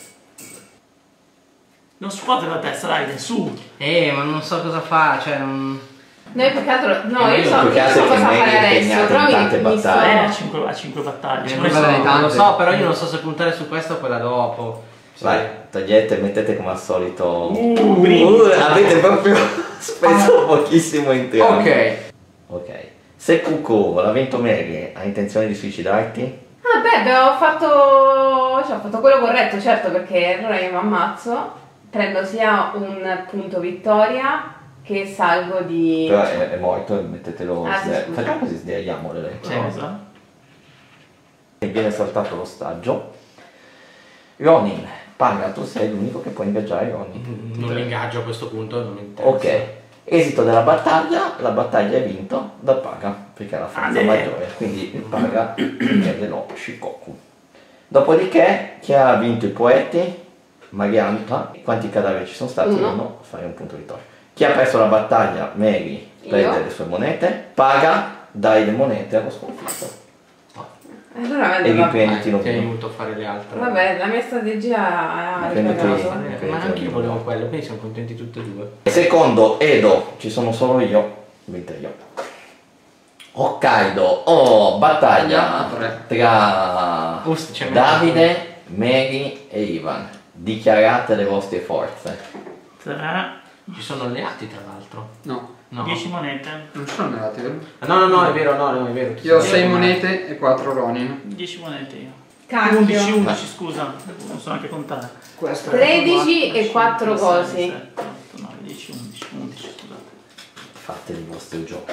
S4: Non scuote la testa, dai, su!
S3: Eh, ma non so cosa fa, cioè non...
S2: Noi più che altro... No,
S1: Eh,
S2: io so,
S1: più che
S2: io
S1: altro
S2: so
S1: che
S2: cosa
S1: Maggie
S2: fare
S1: è
S2: adesso,
S1: impegnata
S2: però
S1: in
S2: mi,
S1: tante
S2: mi sto...
S1: battaglie.
S4: Eh, a cinque, a cinque battaglie.
S3: Eh,
S4: Non
S3: lo
S4: so,
S3: so,
S5: delle tante.
S3: lo so, però io non so se puntare su questa o quella dopo.
S1: Vai, togliete, mettete come al solito.
S4: Uh,
S1: Uh, avete proprio speso pochissimo in tempo.
S5: Ok.
S1: Ok. Se Cucù, l'avvento Mary, ha intenzione di suicidarti?
S2: Ah beh, beh, ho fatto... Cioè, ho fatto quello corretto, certo, perché allora io mi ammazzo, prendo sia un punto vittoria che salgo di...
S1: Però è, è morto e mettetelo.
S2: Ah, sì,
S1: sde-
S2: scusa.
S1: Facciamo così, sdraiamo le
S3: Sì.
S4: cosa?
S1: E viene saltato l'ostaggio. Ronin, Paga, tu sei l'unico che può ingaggiare Ronin.
S3: Non li ingaggio a questo punto, non mi interessa.
S1: Ok. Esito della battaglia, la battaglia è vinta da Paga, perché ha la forza
S4: Ah,
S1: maggiore, quindi il Paga chiede lo Shikoku. Dopodiché, chi ha vinto i poeti? Marianta. Quanti cadaveri ci sono stati?
S2: Uno.
S1: Uno, fai un punto vittoria. Chi ha perso la battaglia? Mary prende
S2: Io.
S1: le sue monete, Paga, dai le monete allo sconfitto.
S2: Allora
S1: E
S2: vedo...
S1: riprenditi
S3: Eh,
S1: lo
S3: ti aiuto a fare le altre.
S2: Vabbè, la mia strategia ha
S1: Dipende
S2: ripagato.
S1: tu.
S3: Eh, ma anche io volevo quello, quindi siamo contenti tutti e due.
S1: Secondo, Edo, ci sono solo io, vinto io. Hokkaido, oh, battaglia
S5: Tre.
S1: tra
S3: Usti, c'è
S1: Davide, Mary e Ivan. Dichiarate le vostre forze.
S4: tre,
S3: Ci sono alleati tra l'altro.
S5: No,
S3: No.
S4: dieci monete.
S5: non ci sono negati, vero?
S3: Ah, no, no, no, è vero, no, no, è vero.
S5: Io ho
S3: Sì,
S5: sei
S3: ma-
S5: monete e quattro Ronin.
S4: dieci monete io.
S2: Cambio.
S4: undici, undici, scusa. Non so neanche contare.
S5: Questo
S2: tredici e quattro
S4: cinque,
S2: cosi.
S4: sei, sette, otto, nove, dieci, undici, undici, scusate.
S1: Fate il vostro gioco.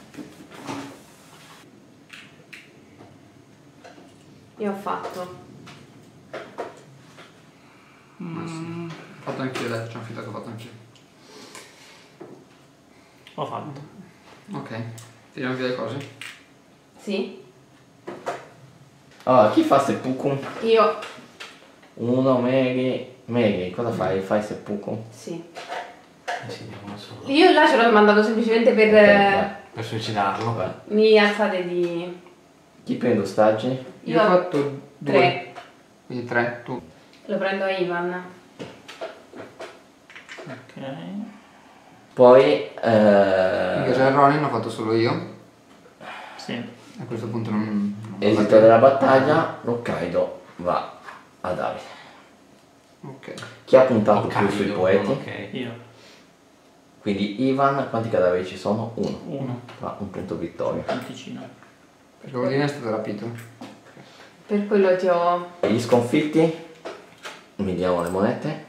S2: Io ho fatto.
S5: Ho fatto anch'io, dai, facciamo finta che ho fatto anch'io.
S4: Ho fatto.
S5: Ok, tiriamo via le cose.
S2: Sì?
S1: Allora, chi fa seppuku?
S2: Io.
S1: Uno, Mary. Mary, cosa fai? Fai seppuku?
S2: Sì.
S3: Eh sì, andiamo solo.
S2: Io là ce l'ho mandato semplicemente per...
S1: Ok, vai.
S3: Per suicidarlo.
S1: Vai.
S2: Mi alzate di...
S1: Chi prende ostaggi?
S5: Io ho fatto due.
S2: tre.
S5: Quindi tre, tu.
S2: Lo prendo a Ivan.
S4: Ok.
S1: Poi...
S5: Invece
S1: Eh,
S5: il Ronin l'ho fatto solo io.
S4: Sì.
S5: A questo punto non... non va
S1: esito
S5: bene.
S1: della battaglia, Hokkaido va a Davide.
S5: Ok.
S1: Chi ha puntato
S3: Hokkaido,
S1: più sui poeti?
S3: ok.
S4: Io.
S1: Quindi Ivan, quanti cadaveri ci sono? Uno.
S4: Uno.
S1: Fa un punto vittoria.
S4: Punticino.
S5: Perché Odin è stato rapito.
S2: Per quello ti ho...
S1: Gli sconfitti, mi diamo le monete.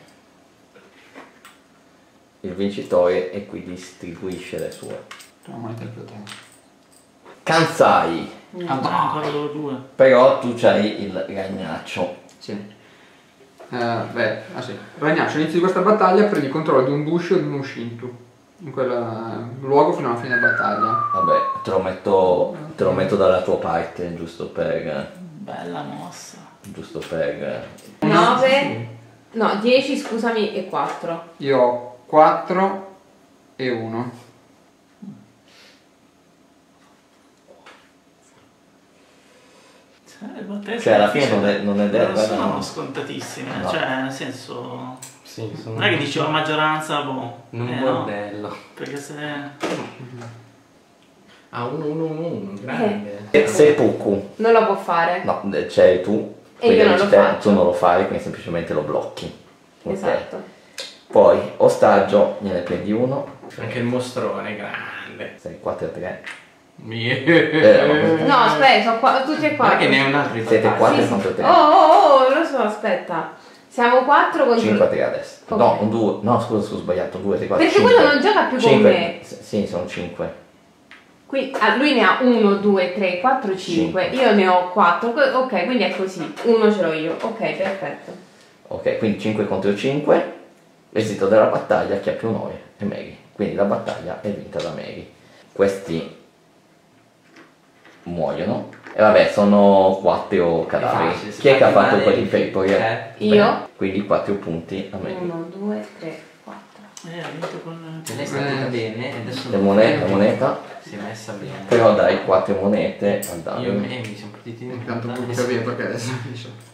S1: Il vincitore e qui distribuisce le sue.
S5: La moneta del più tempo.
S1: Kansai,
S4: Ah, ancora loro due.
S1: però tu c'hai il ragnaccio.
S5: Sì. Eh, beh, ah sì. Ragnaccio, all'inizio di questa battaglia prendi controllo di un bush o di uno Shinto. In quel eh, luogo fino alla fine della battaglia.
S1: Vabbè, te lo metto, te lo metto dalla tua parte, giusto per...
S4: Bella mossa.
S1: giusto per...
S2: nove... No, dieci, scusami, e quattro.
S5: Io ho quattro e uno.
S4: Cioè, le battaglie
S1: Cioè alla fine non è, non è
S4: non
S1: derba,
S4: sono
S1: no?
S4: scontatissime.
S1: No.
S4: Cioè, nel senso.
S3: Sì, sono...
S4: Non è che dici la maggioranza, boh.
S3: In un
S4: eh, no.
S3: bordello.
S4: Perché se.
S3: Ah, uno, uno, uno, uno, grande.
S1: E seppuku,
S2: Non lo può fare.
S1: no, c'è tu,
S2: E io non
S1: dici
S2: lo
S1: te,
S2: faccio.
S1: tu non lo fai, quindi semplicemente lo blocchi. Ok.
S2: Esatto.
S1: Poi, ostaggio, gliene prendi uno,
S3: Anche il mostrone, grande.
S1: sei quattro e tre.
S3: Mie.
S1: Eh,
S2: No, aspetta, sono qua, tutti e
S3: Guarda che
S2: quattro.
S3: ne è un altro
S1: Siete
S3: battaglia.
S1: quattro
S2: Sì,
S1: contro
S2: sì.
S1: tre.
S2: Oh, oh, oh, lo so, aspetta. Siamo quattro contro...
S1: cinque a tre adesso.
S2: Ok.
S1: No, un due. No, scusa, scusa, ho sbagliato. due, tre, quattro.
S2: Perché quello non gioca più con me.
S1: Sì, sono cinque.
S2: Qui, ah, lui ne ha uno, due, tre, quattro, cinque. Io ne ho quattro. Ok, quindi è così. Uno ce l'ho io. Ok, perfetto.
S1: Ok, quindi cinque contro cinque. Esito della battaglia, chi ha più nove è Mary. Quindi la battaglia è vinta da Mary. Questi muoiono. E vabbè, sono quattro cadaveri.
S3: Facile, se
S1: Chi è che ha
S3: fate
S1: fatto
S3: male,
S1: quelli paper?
S3: eh,
S2: Io.
S1: Quindi quattro punti a me.
S2: uno, due, tre, quattro.
S4: Eh, ha vinto con...
S3: Te l'hai stata bene e adesso
S1: Le monete, la moneta.
S3: si è messa bene.
S1: Però dai quattro monete al danno.
S3: Io e me mi sono partiti in
S5: Intanto
S3: punta.
S5: punto via perché adesso finisce.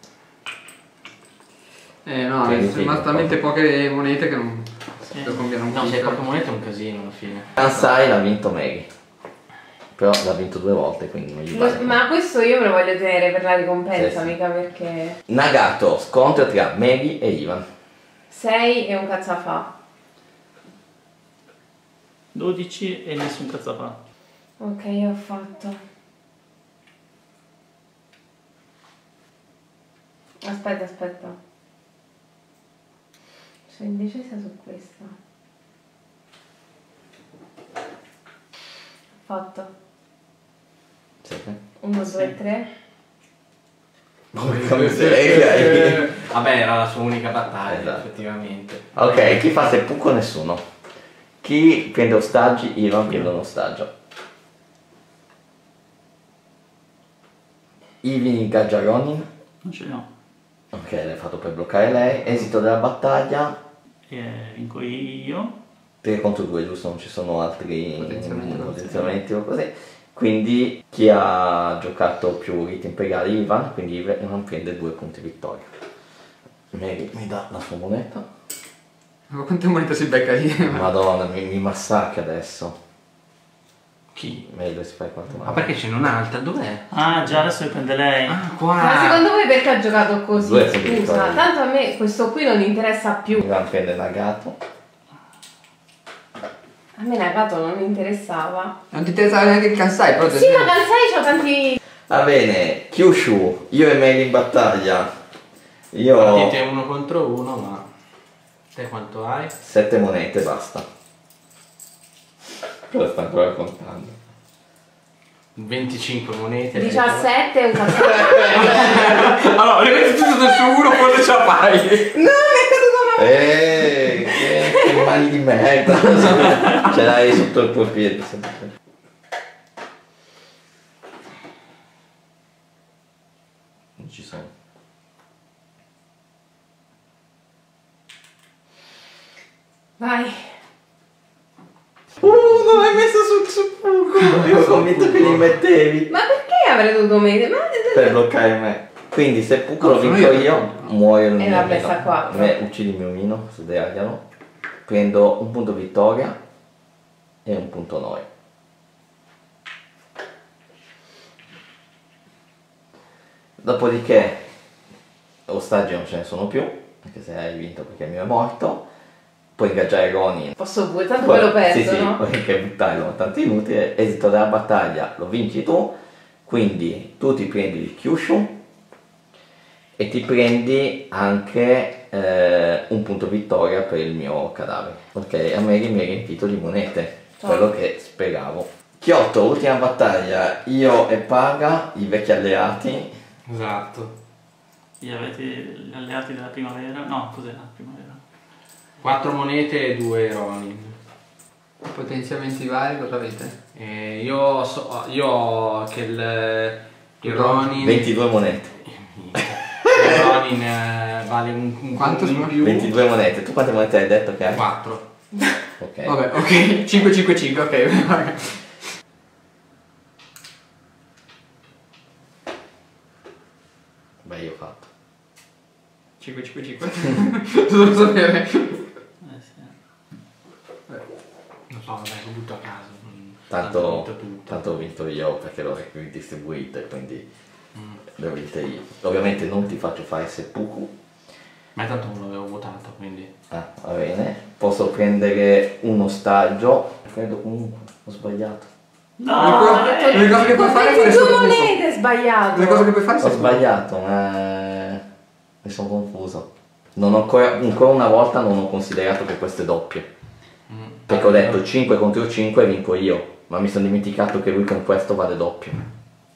S5: Eh no,
S1: Sì,
S5: sono
S1: sì,
S5: rimaste talmente
S1: sì.
S5: poche monete che non
S4: Sì.
S5: devo cambiare un
S3: No, se hai
S5: punto.
S3: poche monete è un casino alla fine.
S1: Kansai l'ha vinto Mary. Però l'ha vinto due volte, quindi non gli
S2: Lo-
S1: vale.
S2: ma questo io me lo voglio tenere per la ricompensa,
S1: Sì, sì.
S2: mica perché...
S1: Nagato, scontro tra Mary e Ivan.
S2: sei e un cazzo a fa.
S4: dodici e nessun cazzo fa.
S2: Ok, io ho fatto. Aspetta, aspetta. Sono indecisa su questa. Ho fatto.
S1: Sì.
S2: uno, due, tre.
S1: Come sei?
S3: Vabbè, era la sua unica battaglia,
S1: Esatto.
S3: effettivamente.
S1: Ok, chi fa seppuku? Nessuno. Chi prende ostaggi? Ivan prende un ostaggio. Ivi ingaggia Ronin.
S4: Non ce l'ho.
S1: Ok, l'hai fatto per bloccare lei. Esito della battaglia.
S4: E vinco io.
S1: tre contro due, giusto? Non ci sono altri
S5: Potenziamenti, no?
S1: potenziamenti o così. Quindi chi ha giocato più riti imperiali? Ivan, quindi Ivan prende due punti vittoria. Mary mi dà la sua moneta.
S5: Ma quante monete si becca lì?
S1: Madonna, mi, mi massacra adesso.
S3: Chi?
S1: Meglio si fai quanto
S3: Ma
S1: male.
S3: perché ce n'è un'altra? Dov'è?
S4: Ah, già adesso le prende lei.
S3: Ah, qua!
S2: Ma secondo voi perché ha giocato così?
S1: Due punti
S2: Scusa,
S1: vittoria.
S2: tanto a me questo qui non interessa più.
S1: Ivan prende Nagato.
S2: A me Nagato non mi interessava.
S5: Non ti interessava neanche il Kansai, però...
S2: Sì, ma Kansai c'ho tanti...
S1: Va bene, Kyushu, io e Mary in battaglia. Io
S3: Partite
S1: ho
S3: uno contro uno, ma... Te quanto hai?
S1: sette monete, basta. Cosa sta ancora contando?
S3: venticinque monete.
S2: diciassette e un cazzo.
S5: Allora, rimetti tutto su uno, forse ce la fai.
S2: No, mi è caduto una...
S1: Eeeh, che, che mani di merda. Ce l'hai sotto il tuo piede. sempre. Non ci sono.
S2: Vai.
S1: Uh, non hai messo sul seppuku. Io ero convinto che li mettevi.
S2: Ma perché avrei dovuto mettere? Ma...
S1: Per bloccare me. Quindi se Pucco
S5: No,
S1: lo
S5: sono
S1: vinco
S5: io.
S1: io, muoio il
S2: Eh,
S1: mio
S2: vabbè,
S1: mino.
S2: sta qua.
S1: Me, uccidi il mio mino, sdraialo. Prendo un punto vittoria e un punto noi. Dopodiché ostaggi non ce ne sono più, anche se hai vinto perché il mio è morto. Puoi ingaggiare Ronin.
S2: Posso pure, tanto poi lo perdo,
S1: Sì, sì,
S2: no?
S1: puoi anche buttarlo, tanto inutile. Esito della battaglia lo vinci tu, quindi tu ti prendi il Kyushu e ti prendi anche eh, un punto vittoria per il mio cadavere. Ok, a me mi hai riempito di monete,
S2: Ciao.
S1: quello che speravo. Kyoto, ultima battaglia, io e Paga, i vecchi alleati.
S3: Esatto.
S4: Gli avete gli alleati della primavera? No, cos'era la primavera?
S3: quattro monete e due Ronin.
S5: Potenziamenti vari, cosa avete?
S3: E io, so, io ho che il, il Ronin...
S1: ventidue monete.
S3: Il Ronin eh, vale un, un
S5: Quanto,
S3: un in
S5: scusa?
S3: più.
S1: ventidue monete, tu quante monete hai detto che hai?
S3: quattro.
S1: Ok.
S5: Vabbè, ok, cinque cinque cinque, ok.
S1: Beh, io ho fatto.
S5: cinque cinque cinque. Devo sapere.
S4: Eh sì.
S3: Non so, vabbè, lo butto a caso. non- ho
S1: Tanto,
S3: vinto tutto.
S1: tanto ho vinto io perché l'ho ridistribuito e quindi
S3: Mm.
S1: le ho vinte io. Ovviamente non ti faccio fare seppuku.
S3: Ma tanto non l'avevo votato, quindi...
S1: Ah, va bene. Posso prendere un ostaggio. Credo comunque, ho sbagliato.
S4: No!
S5: Le cose- le cose che puoi fare
S2: Queste
S5: sono
S2: due
S5: comunque-
S2: monete sbagliato.
S5: Le cose che puoi fare
S1: Ho
S5: sono
S1: sbagliato, ma mi sono confuso. Non ho ancora, ancora una volta non ho considerato che questo è doppio.
S3: Mm.
S1: Perché ho detto cinque contro cinque e vinco io. Ma mi sono dimenticato che lui con questo vale doppio.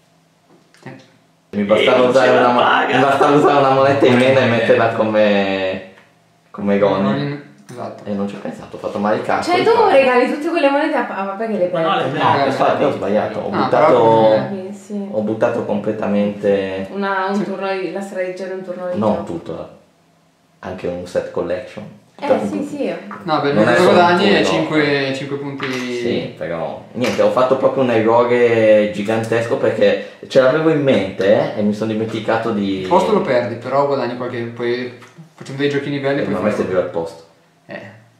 S1: Mi bastava,
S4: non
S1: usare
S4: ce la
S1: una,
S4: paga.
S1: mi bastava usare una moneta in meno e metterla come, come Ronin.
S5: Ronin, eh. Esatto.
S1: E non ci ho pensato, ho fatto male i calcoli.
S2: Cioè tu regali tutte quelle monete a... Ah, vabbè che le
S4: Ma no, le
S2: prendi.
S4: prendi.
S1: No, infatti ho sbagliato, ho
S5: Ah,
S1: buttato...
S5: però-
S2: Eh, sì.
S1: Ho buttato completamente...
S2: Una, un turno di... la strategia di un turno di
S1: Non
S2: gioco.
S1: tutto, anche un set collection.
S2: Eh sì sì.
S5: No, per il
S1: Non è
S5: mio
S1: solo
S5: guadagni
S1: un
S5: è
S1: turno.
S5: cinque punti.
S1: Sì, però niente, ho fatto proprio un errore gigantesco perché ce l'avevo in mente eh, e mi sono dimenticato di...
S5: Il posto lo perdi, però guadagni qualche. Poi facendo dei giochini belli.
S1: Eh,
S5: poi
S1: ma
S5: fai-
S1: messo più al posto.
S5: Eh.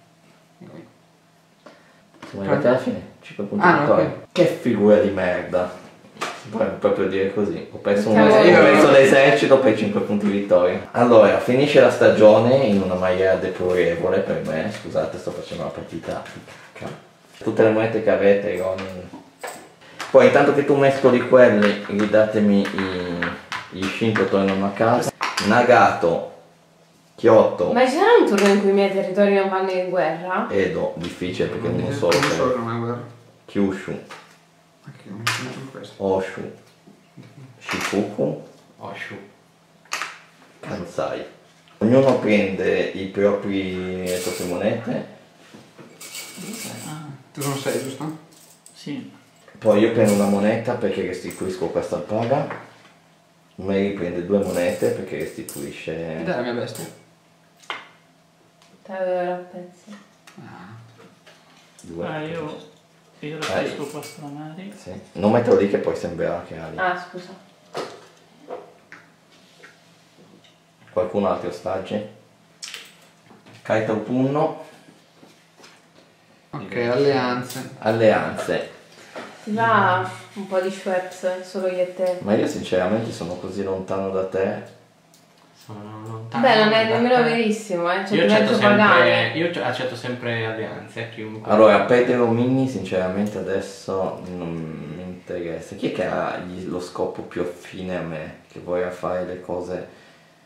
S1: Siamo arrivati alla fine, cinque punti
S5: Ah,
S1: di
S5: no,
S1: vittoria.
S5: ok.
S1: Che figura di merda. Si può proprio dire così. Ho perso, un,
S2: Siamo-
S1: ho perso l'esercito per cinque punti di vittoria. Allora, finisce la stagione in una maniera deplorevole per me. Scusate, sto facendo una partita di cacca. Tutte le monete che avete, Ronin. Poi intanto che tu mescoli quelli, ridatemi i, gli shin che tornano a casa. Nagato, Kyoto,
S2: Ma c'era un turno in cui i miei territori non vanno in guerra?
S1: Edo, difficile perché uno
S5: Non
S1: solo.
S5: so
S1: però.
S5: che non è guerra.
S1: Kyushu,
S5: Ok, non metto questo.
S1: Oshu, Shifuku,
S3: Oshu.
S1: Kansai. Ognuno prende i propri, le proprie monete,
S4: Ah,
S5: Tu non sei, giusto?
S4: sì.
S1: poi io prendo una moneta perché restituisco questa paga, Mary prende due monete perché
S5: Ed è
S1: restituisce
S5: la mia bestia.
S2: Te l'avevo a pezzi.
S1: due.
S4: Ah, io, io
S1: Eh.
S4: capisco questo da Mari.
S1: Sì. Non metterlo lì che poi sembrerà che hai.
S2: Ah scusa.
S1: Qualcuno ha altri ostaggi? Kaito Punno,
S5: Ok, alleanze.
S1: alleanze.
S2: Ti va un po' di Schweppes, solo io e te.
S1: Ma io sinceramente sono così lontano da te.
S3: Sono lontano.
S2: Beh, non è
S3: da
S2: nemmeno
S3: te.
S2: verissimo, eh. C'è
S3: Io
S2: il
S3: accetto
S2: mezzo
S3: sempre,
S2: pagare.
S3: io c- accetto sempre alleanze a chiunque.
S1: Allora, Pedro Mini sinceramente adesso non mi interessa. Chi è che ha gli- lo scopo più affine a me? Che voglia fare le cose...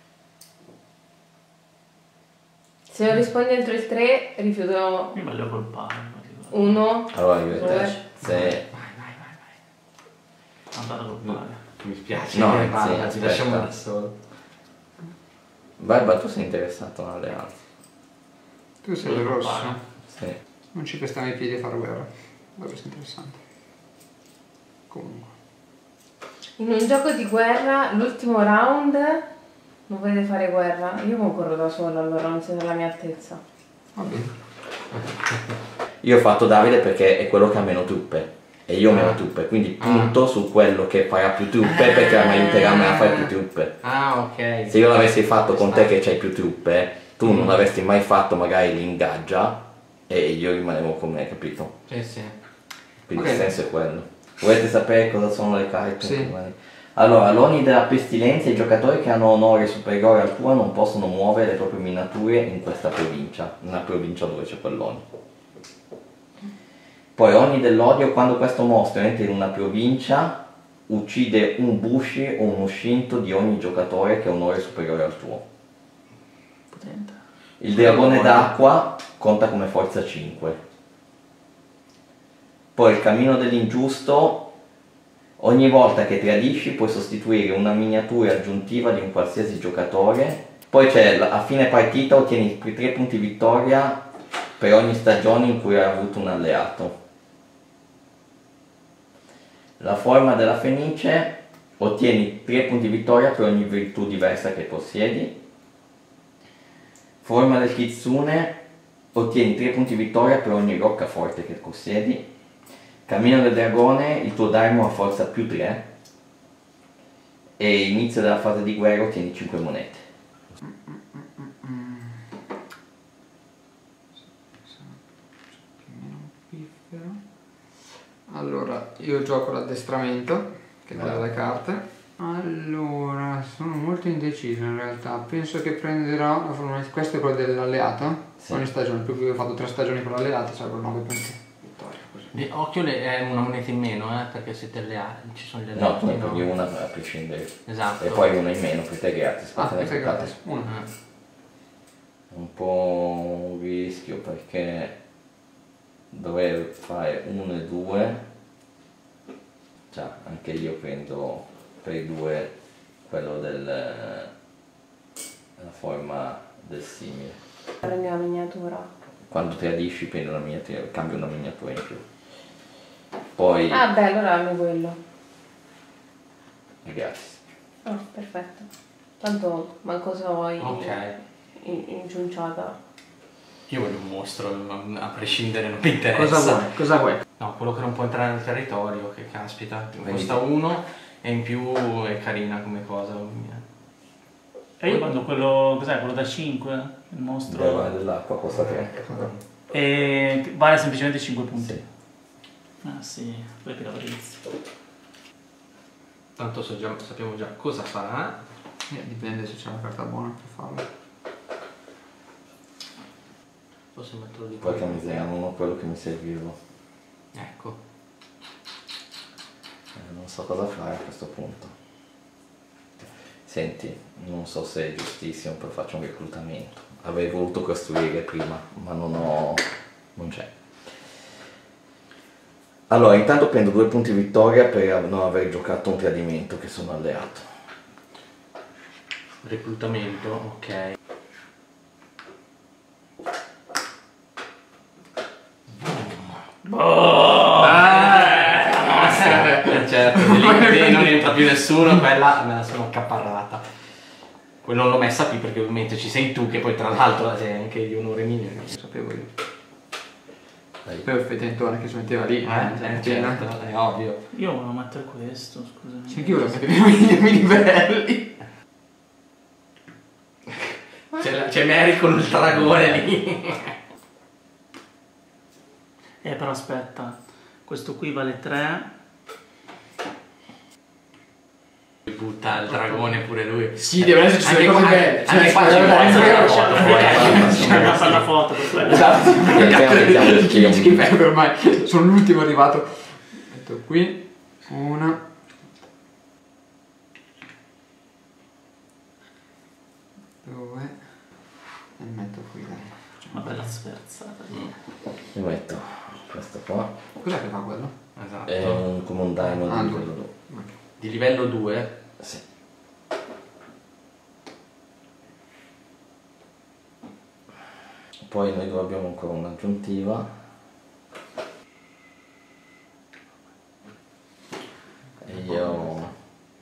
S2: Se non rispondi entro il tre, rifiuto
S4: Io voglio colpare. dico.
S2: uno.
S1: Allora io e te,
S2: Due.
S1: se...
S3: Vai, vai, vai, vai.
S4: Andare a colpare.
S3: Mi spiace,
S1: No,
S3: eh,
S1: sì,
S3: guarda, ti
S1: aspetta.
S3: lasciamo da solo.
S1: Barba, tu sei interessato all'alleanza?
S5: Tu sei il rosso.
S1: Sì.
S5: Non ci pestiamo i piedi a fare guerra. Dovrebbe essere interessante. Comunque.
S2: In un gioco di guerra, l'ultimo round, non volete fare guerra? Io concorro da sola, allora non siete alla mia altezza.
S5: Va bene.
S1: Io ho fatto Davide perché è quello che ha meno truppe. E io ho meno
S3: Ah.
S1: truppe, quindi punto su quello che farà più truppe perché mi aiuterà a me a fare più truppe.
S3: Ah, ok.
S1: Se io l'avessi fatto con te che c'hai più truppe, tu non avresti mai fatto magari l'ingaggia e io rimanevo con me, capito?
S3: Sì, sì.
S1: Quindi
S5: Ok.
S1: il senso è quello. Volete sapere cosa sono le carte?
S5: Sì.
S1: Allora, l'Oni della pestilenza, i giocatori che hanno onore superiore al tuo non possono muovere le proprie miniature in questa provincia, nella provincia dove c'è quell'Oni. Poi Oni dell'odio, quando questo mostro entra in una provincia, uccide un bushi o uno shinto di ogni giocatore che ha onore superiore al tuo.
S4: Potente.
S1: Il dragone d'acqua conta come forza cinque. Poi il cammino dell'ingiusto, ogni volta che tradisci puoi sostituire una miniatura aggiuntiva di un qualsiasi giocatore. Poi c'è la- a fine partita ottieni tre punti vittoria per ogni stagione in cui hai avuto un alleato. La forma della fenice, ottieni tre punti vittoria per ogni virtù diversa che possiedi. Forma del kitsune, ottieni tre punti vittoria per ogni roccaforte che possiedi. Cammino del dragone, il tuo daimyo ha forza più tre. E inizio della fase di guerra ottieni cinque monete.
S5: Allora, io gioco l'addestramento, che è quello
S1: Bravo.
S5: delle carte. Allora, sono molto indeciso in realtà. Penso che prenderò la forma- questo è quello dell'alleato.
S1: Sì.
S5: Ogni stagione, più che ho fatto tre stagioni con l'alleato, sarebbero nove punti vittoria. Così.
S3: Di- Occhio, le- è una moneta in meno, eh, perché siete alleati, ci sono gli
S1: No,
S3: alleati.
S1: tu ne prendi una a prescindere.
S3: Esatto.
S1: E poi una in meno, per te gratis.
S5: Ah,
S1: perché
S5: questa è
S1: ne giocate.
S5: gratis. Uno.
S3: Eh.
S1: Un po' un rischio perché dovrei fare uno e due. Cioè, anche io prendo per i due quello del la forma del simile.
S2: Prendi la miniatura.
S1: quando tradisci prendi una miniatura, cambi una miniatura in più. Poi...
S2: Ah beh, allora dammi quello.
S1: È gratis.
S2: Ah, perfetto. Tanto manco so in,
S3: Ok.
S2: in, in giunciata.
S3: Io voglio un mostro, a prescindere non mi interessa.
S5: Cosa vuoi? Cosa vuoi?
S3: No, quello che non può entrare nel territorio, che caspita.
S1: Quindi-
S3: Costa uno e in più è carina come cosa.
S4: E io prendo quello, cos'è, quello da cinque, il
S1: Il
S4: mostro.
S1: dragone dell'acqua costa tre.
S4: E vale semplicemente cinque punti.
S1: Sì.
S4: Ah sì, poi per l'inizio.
S3: Tanto so già- sappiamo già cosa farà.
S5: Eh, dipende se c'è una carta buona per farlo.
S3: Posso metterlo di
S1: Poi
S3: qua.
S1: che miseria, non ho quello che mi serviva.
S3: Ecco.
S1: Eh, non so cosa fare a questo punto. Senti, non so se è giustissimo, però faccio un reclutamento. Avrei voluto costruire prima, ma non ho... non c'è. Allora, intanto prendo due punti vittoria per non aver giocato un tradimento che sono alleato.
S3: Reclutamento, ok. Eh, certo, di lì, lì non entra più nessuno, quella me la sono accaparrata. Quello non l'ho messa qui perché ovviamente ci sei tu, che poi tra l'altro sei anche di onore mio.
S5: Lo sapevo io.
S1: Dai.
S5: Poi il fetentone che si metteva lì.
S3: Eh, eh, certo, è ovvio.
S4: Io volevo mettere questo, scusami.
S5: Sì, anche io volevo mettere i miei miei livelli.
S3: C'è, la- c'è Mary con il dragone lì.
S4: Eh però aspetta, questo qui vale tre.
S3: Butta il dragone pure lui.
S5: Sì, deve esserci
S3: Anche
S5: delle cose
S3: qua-
S5: belle.
S3: anche qua
S5: Cioè,
S3: ci vuole
S5: deve
S3: essere
S5: essere
S3: una
S5: una
S3: foto,
S5: foto.
S3: fuori.
S4: C'è da fare la foto per quello.
S5: Esatto.
S1: Mettiamo- mettiamo il
S5: Dici
S1: film.
S5: che bello ormai. Sono l'ultimo arrivato. Metto qui. Una. Due. E metto qui, dai.
S4: Una bella sferzata.
S1: Mi metto questo qua.
S5: Cos'è che fa quello?
S3: Esatto.
S1: È un, come un diamond
S5: Ah,
S1: di
S5: due.
S1: livello due.
S3: Di livello due.
S1: Sì. Poi noi due abbiamo ancora un'aggiuntiva. E io...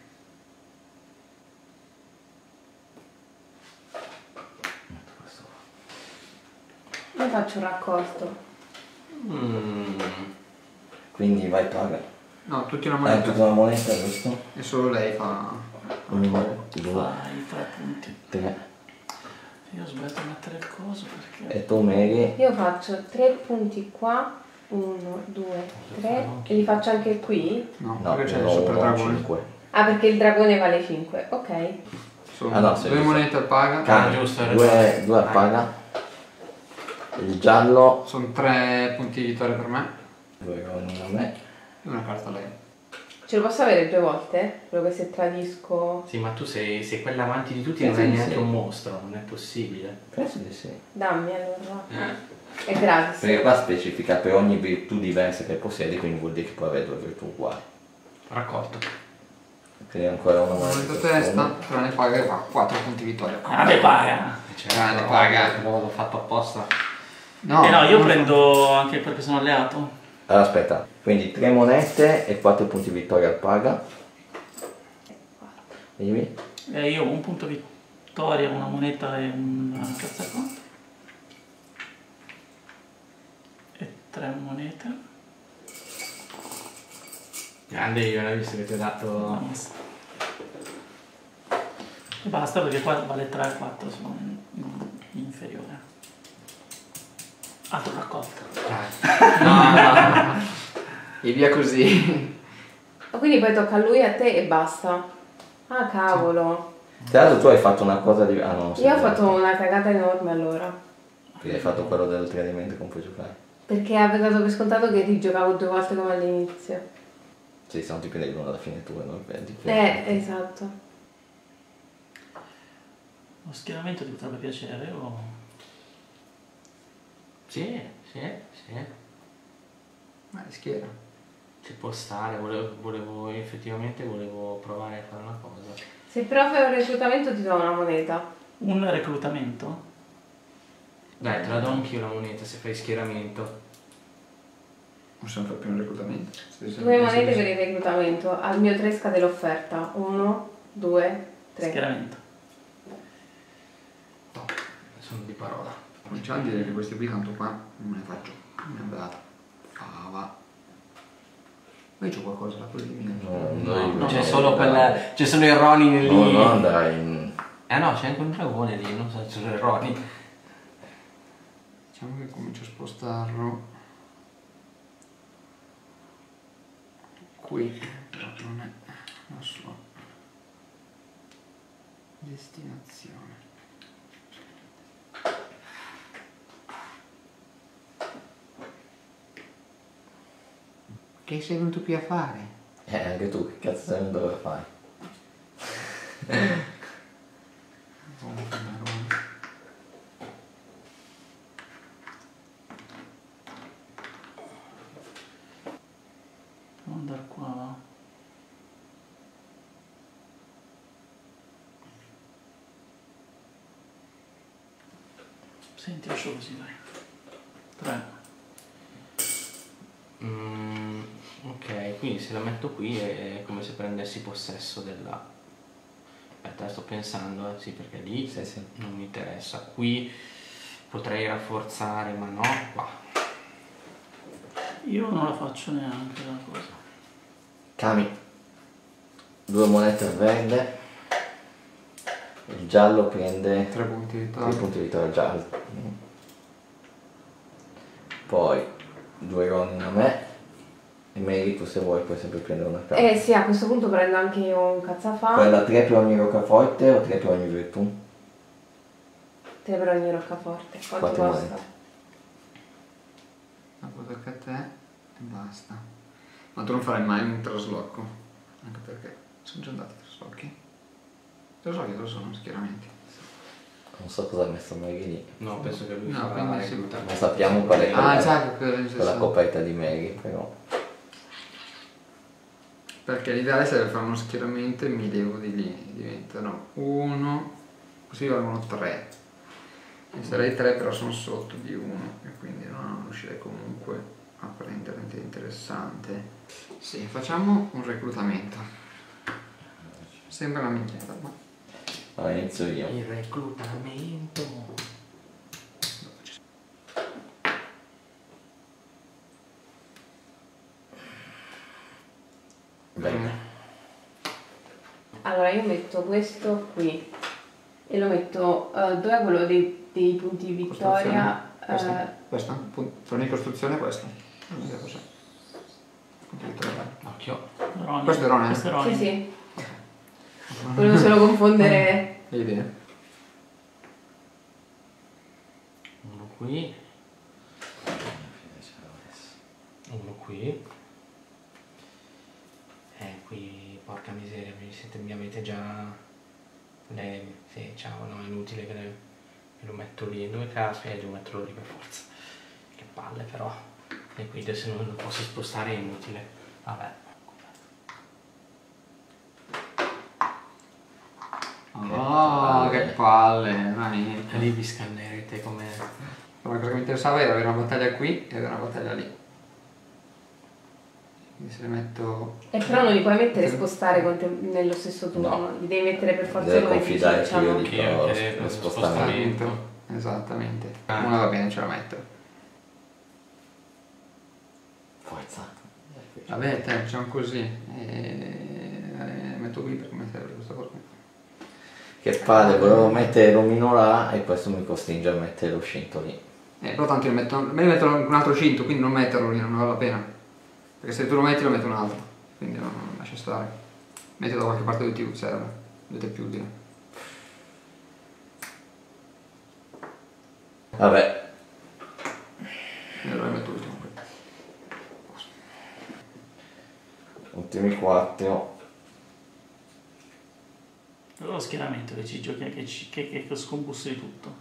S1: metto questo qua.
S2: Io faccio un raccolto.
S3: Mm.
S1: Quindi vai paga.
S5: No, tutti una
S1: Hai
S5: moneta.
S1: tutta una moneta, giusto?
S5: E solo lei fa.
S1: Uno, due,
S4: Fai tre punti.
S1: tre.
S4: Io ho sbagliato a mettere il coso perché...
S1: E tu Mary?
S2: Io faccio tre punti qua, uno, due, tre, e li faccio anche qui?
S5: No,
S1: No,
S5: perché c'è il
S1: no,
S5: super
S1: no,
S5: dragone.
S1: cinque.
S2: Ah, perché il dragone vale cinque, ok.
S5: Sono
S1: Ah, no, sì,
S5: due
S1: sì.
S5: monete al paga.
S3: Ah, giusto, hai
S1: Due,
S3: ragione.
S1: due a paga. Il giallo,
S5: Sono tre punti di vittoria per me.
S1: due con a me.
S5: E una carta a lei.
S2: Ce lo posso avere due volte? Quello che se tradisco...
S3: Sì, ma tu sei, sei quella avanti di tutti
S1: Sì,
S3: e non
S1: sì,
S3: hai neanche
S1: sì.
S3: un mostro, non è possibile.
S1: Penso di sì.
S2: Dammi allora.
S3: Eh.
S2: È gratis.
S1: Perché qua specifica per ogni virtù diversa che possiedi, quindi vuol dire che puoi avere due virtù uguali.
S3: Raccolto.
S1: Quindi ancora una
S5: Una
S1: moneta.
S5: moneta a testa, tre ne paga e fa quattro punti vittoria.
S4: Ah, ne paga!
S3: Cioè,
S5: Grande,
S3: no,
S5: paga.
S3: L'ho fatto apposta.
S5: No,
S4: eh no, io
S5: non-
S4: prendo anche perché sono alleato.
S1: Allora aspetta, quindi tre monete e quattro punti vittoria al paga. Dimmi.
S4: E io ho un punto vittoria, una moneta e una cazza qua. E tre monete.
S3: Grande io, hai visto che ti ho dato...
S4: Nice. E basta perché qua vale tre e quattro, sono in- in- inferiore. Altro raccolto.
S3: No, no, no.
S5: E via così.
S2: Ah, quindi poi tocca a lui, a te e basta. Ah, cavolo.
S1: Tra l'altro tu hai fatto una cosa di... Ah no, non so
S2: Io ho
S1: dire.
S2: fatto una cagata enorme allora.
S1: Quindi hai fatto quello del tradimento con cui giocare.
S2: Perché avevo dato per scontato che rigiocavo due volte come all'inizio.
S1: Sì, se non ti prendi l'uno alla fine tu e non prendi.
S2: Eh, esatto.
S4: Lo schieramento ti potrebbe piacere o...
S3: Sì, sì, sì.
S5: Ma è schiera.
S3: Ci può stare, volevo, volevo effettivamente volevo provare a fare una cosa.
S2: Se provi un reclutamento ti do una moneta.
S4: Un reclutamento?
S3: Dai, te la do anch'io la moneta se fai schieramento.
S5: Possiamo fare più un reclutamento.
S2: Due monete per il reclutamento. Al mio tre scade l'offerta. Uno, due, tre.
S4: Schieramento.
S3: Top. Sono di parola.
S5: Cominciamo a dire che questi qui tanto qua non me ne faccio. Non è andata. Fava. Ma io c'ho qualcosa da quelli di mio.
S1: No,
S4: No, no,
S3: C'è
S4: no,
S3: solo
S1: no,
S3: quella. C'è solo il Ronin lì.
S1: No, no, dai.
S3: Eh no, c'è anche un dragone lì, non so, c'è solo il Ronin.
S5: Diciamo che comincio a spostarlo qui, però non è la sua destinazione. Che sei venuto qui a fare?
S1: Eh, anche tu, che cazzo sei venuto a fare?
S5: Oh, Marone.
S4: Devo andare qua. Senti, lascio così, dai. Tre.
S3: Mm, ok, quindi se la metto qui è come se prendessi possesso della... Aspetta, sto pensando, eh, sì, perché lì
S1: Sì, sì.
S3: non mi interessa. Qui potrei rafforzare, ma no, qua.
S4: Io non la faccio neanche la cosa.
S1: Kami, due monete al verde, il giallo prende
S5: Tre punti di
S1: tre
S5: vittoria.
S1: punti di vittoria giallo. Poi due Ronin a me e Mary tu se vuoi puoi sempre prendere una carta.
S2: Eh sì, a questo punto prendo anche io un cazzafame.
S1: Quella tre per ogni roccaforte o tre per ogni virtù?
S2: Tre per ogni roccaforte. Quanto
S1: Quattro
S2: costa?
S1: monete.
S5: Ma poi tocca a te e basta. Ma tu non farai mai un trasloco, anche perché sono già andati i traslochi. Traslochi cosa sono schieramenti?
S1: Non so cosa ha messo Mary lì.
S3: No, penso che lui
S5: No,
S3: farà
S5: quindi
S3: la
S5: sì.
S3: reclutamento.
S1: Ma sappiamo qual è
S5: Ah,
S1: quella,
S5: già, che quello
S1: quella coperta di Mary, però.
S5: Perché l'ideale sarebbe fare uno schieramento e mi levo di lì, diventano uno, così valgono tre. E sarei tre però sono sotto di uno e quindi non riuscirei comunque a prendere niente di interessante. Sì, facciamo un reclutamento. Sembra una minchiata, ma
S1: Allora inizio io.
S3: Il reclutamento.
S1: Bene.
S2: Allora io metto questo qui e lo metto eh, dove è quello dei, dei punti di vittoria.
S5: Questa?
S2: eh,
S5: Questa? Pun- Per ogni costruzione questa? Non so cos'è. Punto di vittoria.
S3: Occhio.
S4: Ronin.
S5: Questo è Ronin?
S4: Questo è
S2: sì,
S4: Ronin.
S2: sì. Volevo solo confondere.
S5: Le idee?
S3: Uno qui. Uno qui. Eh, qui, porca miseria, mi, siete, mi avete già... Le, sì, ciao, no, è inutile che le, me lo metto lì. Dove cazzo? Eh, devo metterlo lì per forza. Che palle però. E qui adesso non lo posso spostare, è inutile. Vabbè.
S5: Oh, che palle, ma
S3: E
S5: niente.
S3: lì vi scannerete come...
S5: La cosa che mi interessava era avere una battaglia qui e avere una battaglia lì. Quindi se le metto...
S2: E però non li puoi mettere e spostare con te nello stesso turno,
S1: No.
S2: li devi mettere per forza
S1: Deve
S2: come
S1: confidare
S2: dici,
S1: che io
S2: diciamo.
S1: dico
S3: Che
S1: lo,
S3: anche
S1: lo
S3: lo
S1: spostamento.
S3: spostamento.
S5: Esattamente.
S3: Ah.
S5: Una va bene, ce la metto.
S1: Forza.
S5: Vabbè, te, facciamo così. E... eh, metto qui perché mi serve questa cosa qui.
S1: Che palle, volevo mettere l'omino là e questo mi costringe a mettere lo scinto lì.
S5: Eh, però tanto io metto, me ne metto un altro cinto, quindi non metterlo lì, non vale la pena. Perché se tu lo metti lo metto un altro. Quindi non, non lascia stare. Mettilo da qualche parte dove ti serve. Dove ti è più utile.
S1: Vabbè,
S5: E allora metto l'ultimo qui.
S1: ultimi quattro.
S4: Lo schieramento che ci giochi, che, ci, che, che scombussi di tutto.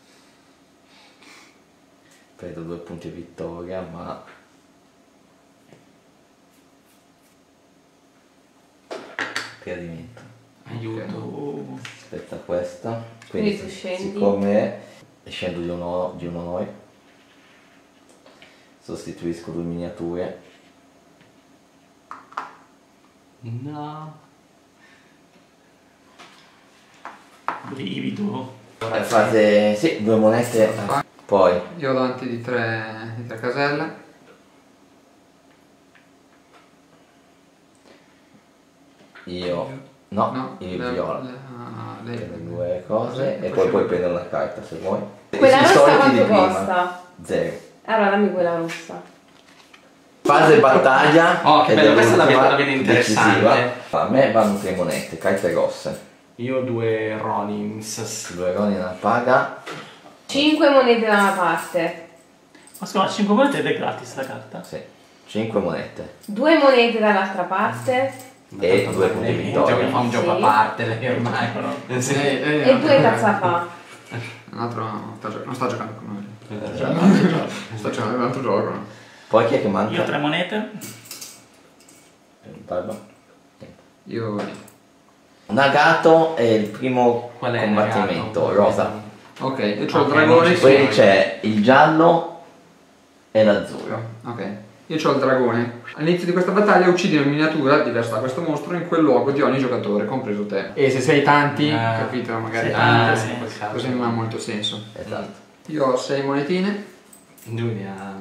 S1: Prendo due punti vittoria, ma gradimento.
S3: Aiuto.
S4: Oh.
S1: Aspetta questa.
S2: Quindi
S1: Quindi
S2: tu scendi.
S1: siccome e scendo di uno, di un onore. Sostituisco due miniature.
S3: No.
S4: Brivido.
S1: Eh, fate, sì, due monete. Poi
S5: Io ho davanti di tre, di tre caselle.
S1: io, no,
S5: No,
S1: io
S5: le-
S1: viola.
S5: le- ah, lei-
S1: Prendo due cose e poi puoi prendere una carta se vuoi.
S2: Quella
S1: I
S2: rossa
S1: soliti
S2: quanto
S1: di prima.
S2: costa?
S1: Zero.
S2: Allora dammi quella rossa.
S1: Fase battaglia.
S3: Oh, che
S1: ed
S3: bello,
S1: è
S3: questa la vedo-
S1: l'ultima
S3: la vedo interessante.
S1: decisiva. A me vanno tre monete, carte rosse.
S3: Io ho due Ronins.
S1: Due roni una paga.
S2: cinque monete da una parte,
S4: Ma scusa, cinque volte ed è gratis la carta.
S1: Sì. cinque monete.
S2: due monete dall'altra parte
S1: E
S3: Tanto
S1: due
S3: lei-
S1: punti
S3: lei
S1: vittoria.
S3: gioca- fa un gioco a
S2: Sì.
S3: parte lei ormai.
S5: Eh,
S3: Sì.
S5: eh,
S2: e
S5: un
S2: due
S5: altro-
S2: cazza fa.
S5: Un altro non sta, gio- non sta giocando con noi. Sta giocando un altro gioco.
S1: Poi chi è che
S4: Io ho
S1: manca?
S4: tre monete.
S1: Barba.
S5: Io...
S1: Nagato è il primo
S3: Qual è
S1: combattimento,
S3: Nagato?
S1: rosa.
S5: Ok, io ho
S3: Ok,
S5: il dragone.
S3: non ci
S1: Poi
S3: Sì.
S1: c'è il giallo e l'azzurro.
S5: Ok, io ho il dragone. All'inizio di questa battaglia uccidi una miniatura diversa da questo mostro in quel luogo di ogni giocatore, compreso te. E se sei tanti,
S3: Eh,
S5: capito, magari
S1: sì.
S5: tanti,
S3: Ah,
S4: sì,
S3: in quel caso.
S5: così non ha molto senso.
S1: Esatto.
S5: Io ho sei monetine.
S3: Lui ne ha...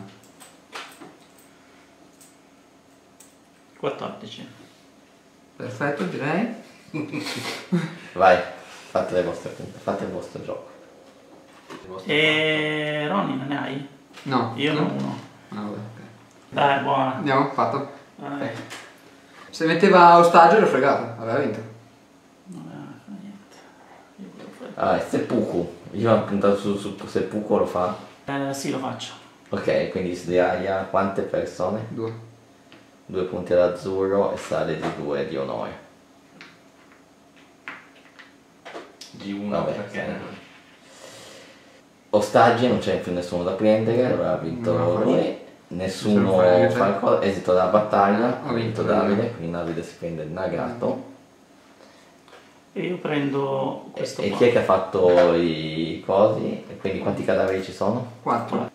S4: quattordici.
S5: Perfetto, direi.
S1: Vai, fate le vostre punte, fate il vostro gioco.
S4: E Ronny non ne hai?
S5: No.
S4: Io ne
S5: no.
S4: ho uno.
S5: No, vabbè, ok.
S4: Dai, buona.
S5: Andiamo, fatto.
S4: Vai.
S5: Se metteva a ostaggio ero fregato, aveva vinto.
S4: Non fa niente. Io volevo fare-
S1: Ah, è Seppuku. Io ho puntato su, su Seppuku, lo fa.
S4: Eh, sì, lo faccio.
S1: Ok, quindi sdraia quante persone?
S5: Due.
S1: Due punti all'azzurro e sale di due di onore.
S3: Di uno
S1: Vabbè,
S3: perché...
S1: sì. Ostaggi, non c'è più nessuno da prendere, allora ha vinto
S5: No,
S1: lui.
S5: Nessuno
S1: Nessuno
S5: frega,
S1: fa il co- esito dalla battaglia,
S5: Ho
S1: ha
S5: vinto
S1: vinto Davide,
S5: io.
S1: quindi Davide si prende il nagato.
S4: E io prendo questo
S1: E
S4: qua.
S1: chi è che ha fatto i cosi? E quindi quanti cadaveri ci sono?
S5: Quattro.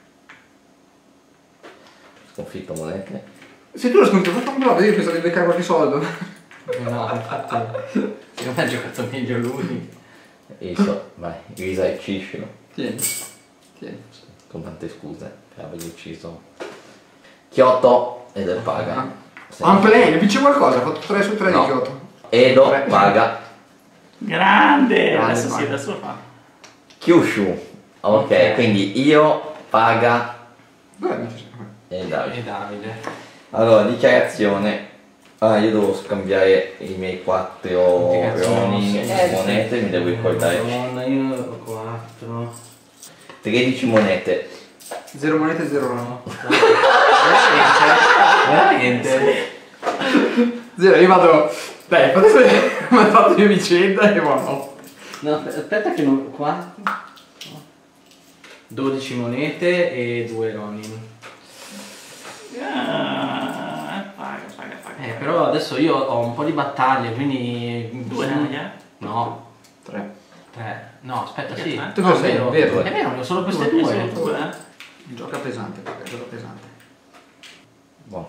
S1: Sconfitto monete.
S5: Se tu lo sconti, fatto un bravo, io pensavo di beccare qualche soldo.
S3: No, infatti... Secondo me ha giocato meglio lui.
S1: E so, vai, risarciscilo.
S5: Tieni. Tieni.
S1: Con tante scuse per averlo ucciso. Kyoto ed il paga.
S5: Ah.
S1: Sì.
S5: Amplane, vince qualcosa, ha fatto tre su tre
S1: No.
S5: di Kyoto.
S1: Edo
S5: Tre.
S1: paga.
S4: Grande!
S5: Grande,
S4: Adesso sì,
S5: vai.
S4: adesso lo fa.
S1: Kyushu. Ok,
S3: Ok.
S1: quindi io paga
S5: Beh, mi piace.
S1: e Davide.
S3: E Davide.
S1: Allora, dichiarazione. Ah, io devo scambiare i miei quattro
S3: Dichiarazione,
S1: roni
S3: sì.
S2: Eh,
S1: monete, mi devo ricordare.
S3: Madonna, io ho quattro.
S1: tredici monete.
S5: Zero monete, zero no.
S3: Veramente?
S5: Zero, io vado. Dai, adesso mi ha fatto io vicenda e no.
S3: No, aspetta che non... qua... dodici monete e due Ronin.
S4: Ah, paga, paga, paga.
S3: Eh, però adesso io ho un po' di battaglie, quindi...
S4: Due ne hai, eh?
S3: No,
S5: Tre.
S3: tre. No, aspetta,
S4: Che
S3: sì.
S4: tre?
S5: Tu
S3: No,
S5: sei,
S3: è vero,
S5: vero.
S3: è vero, ne ho solo queste
S4: Io
S3: due.
S4: sono due, eh?
S5: Gioca pesante, paga, gioca pesante.
S1: Buono,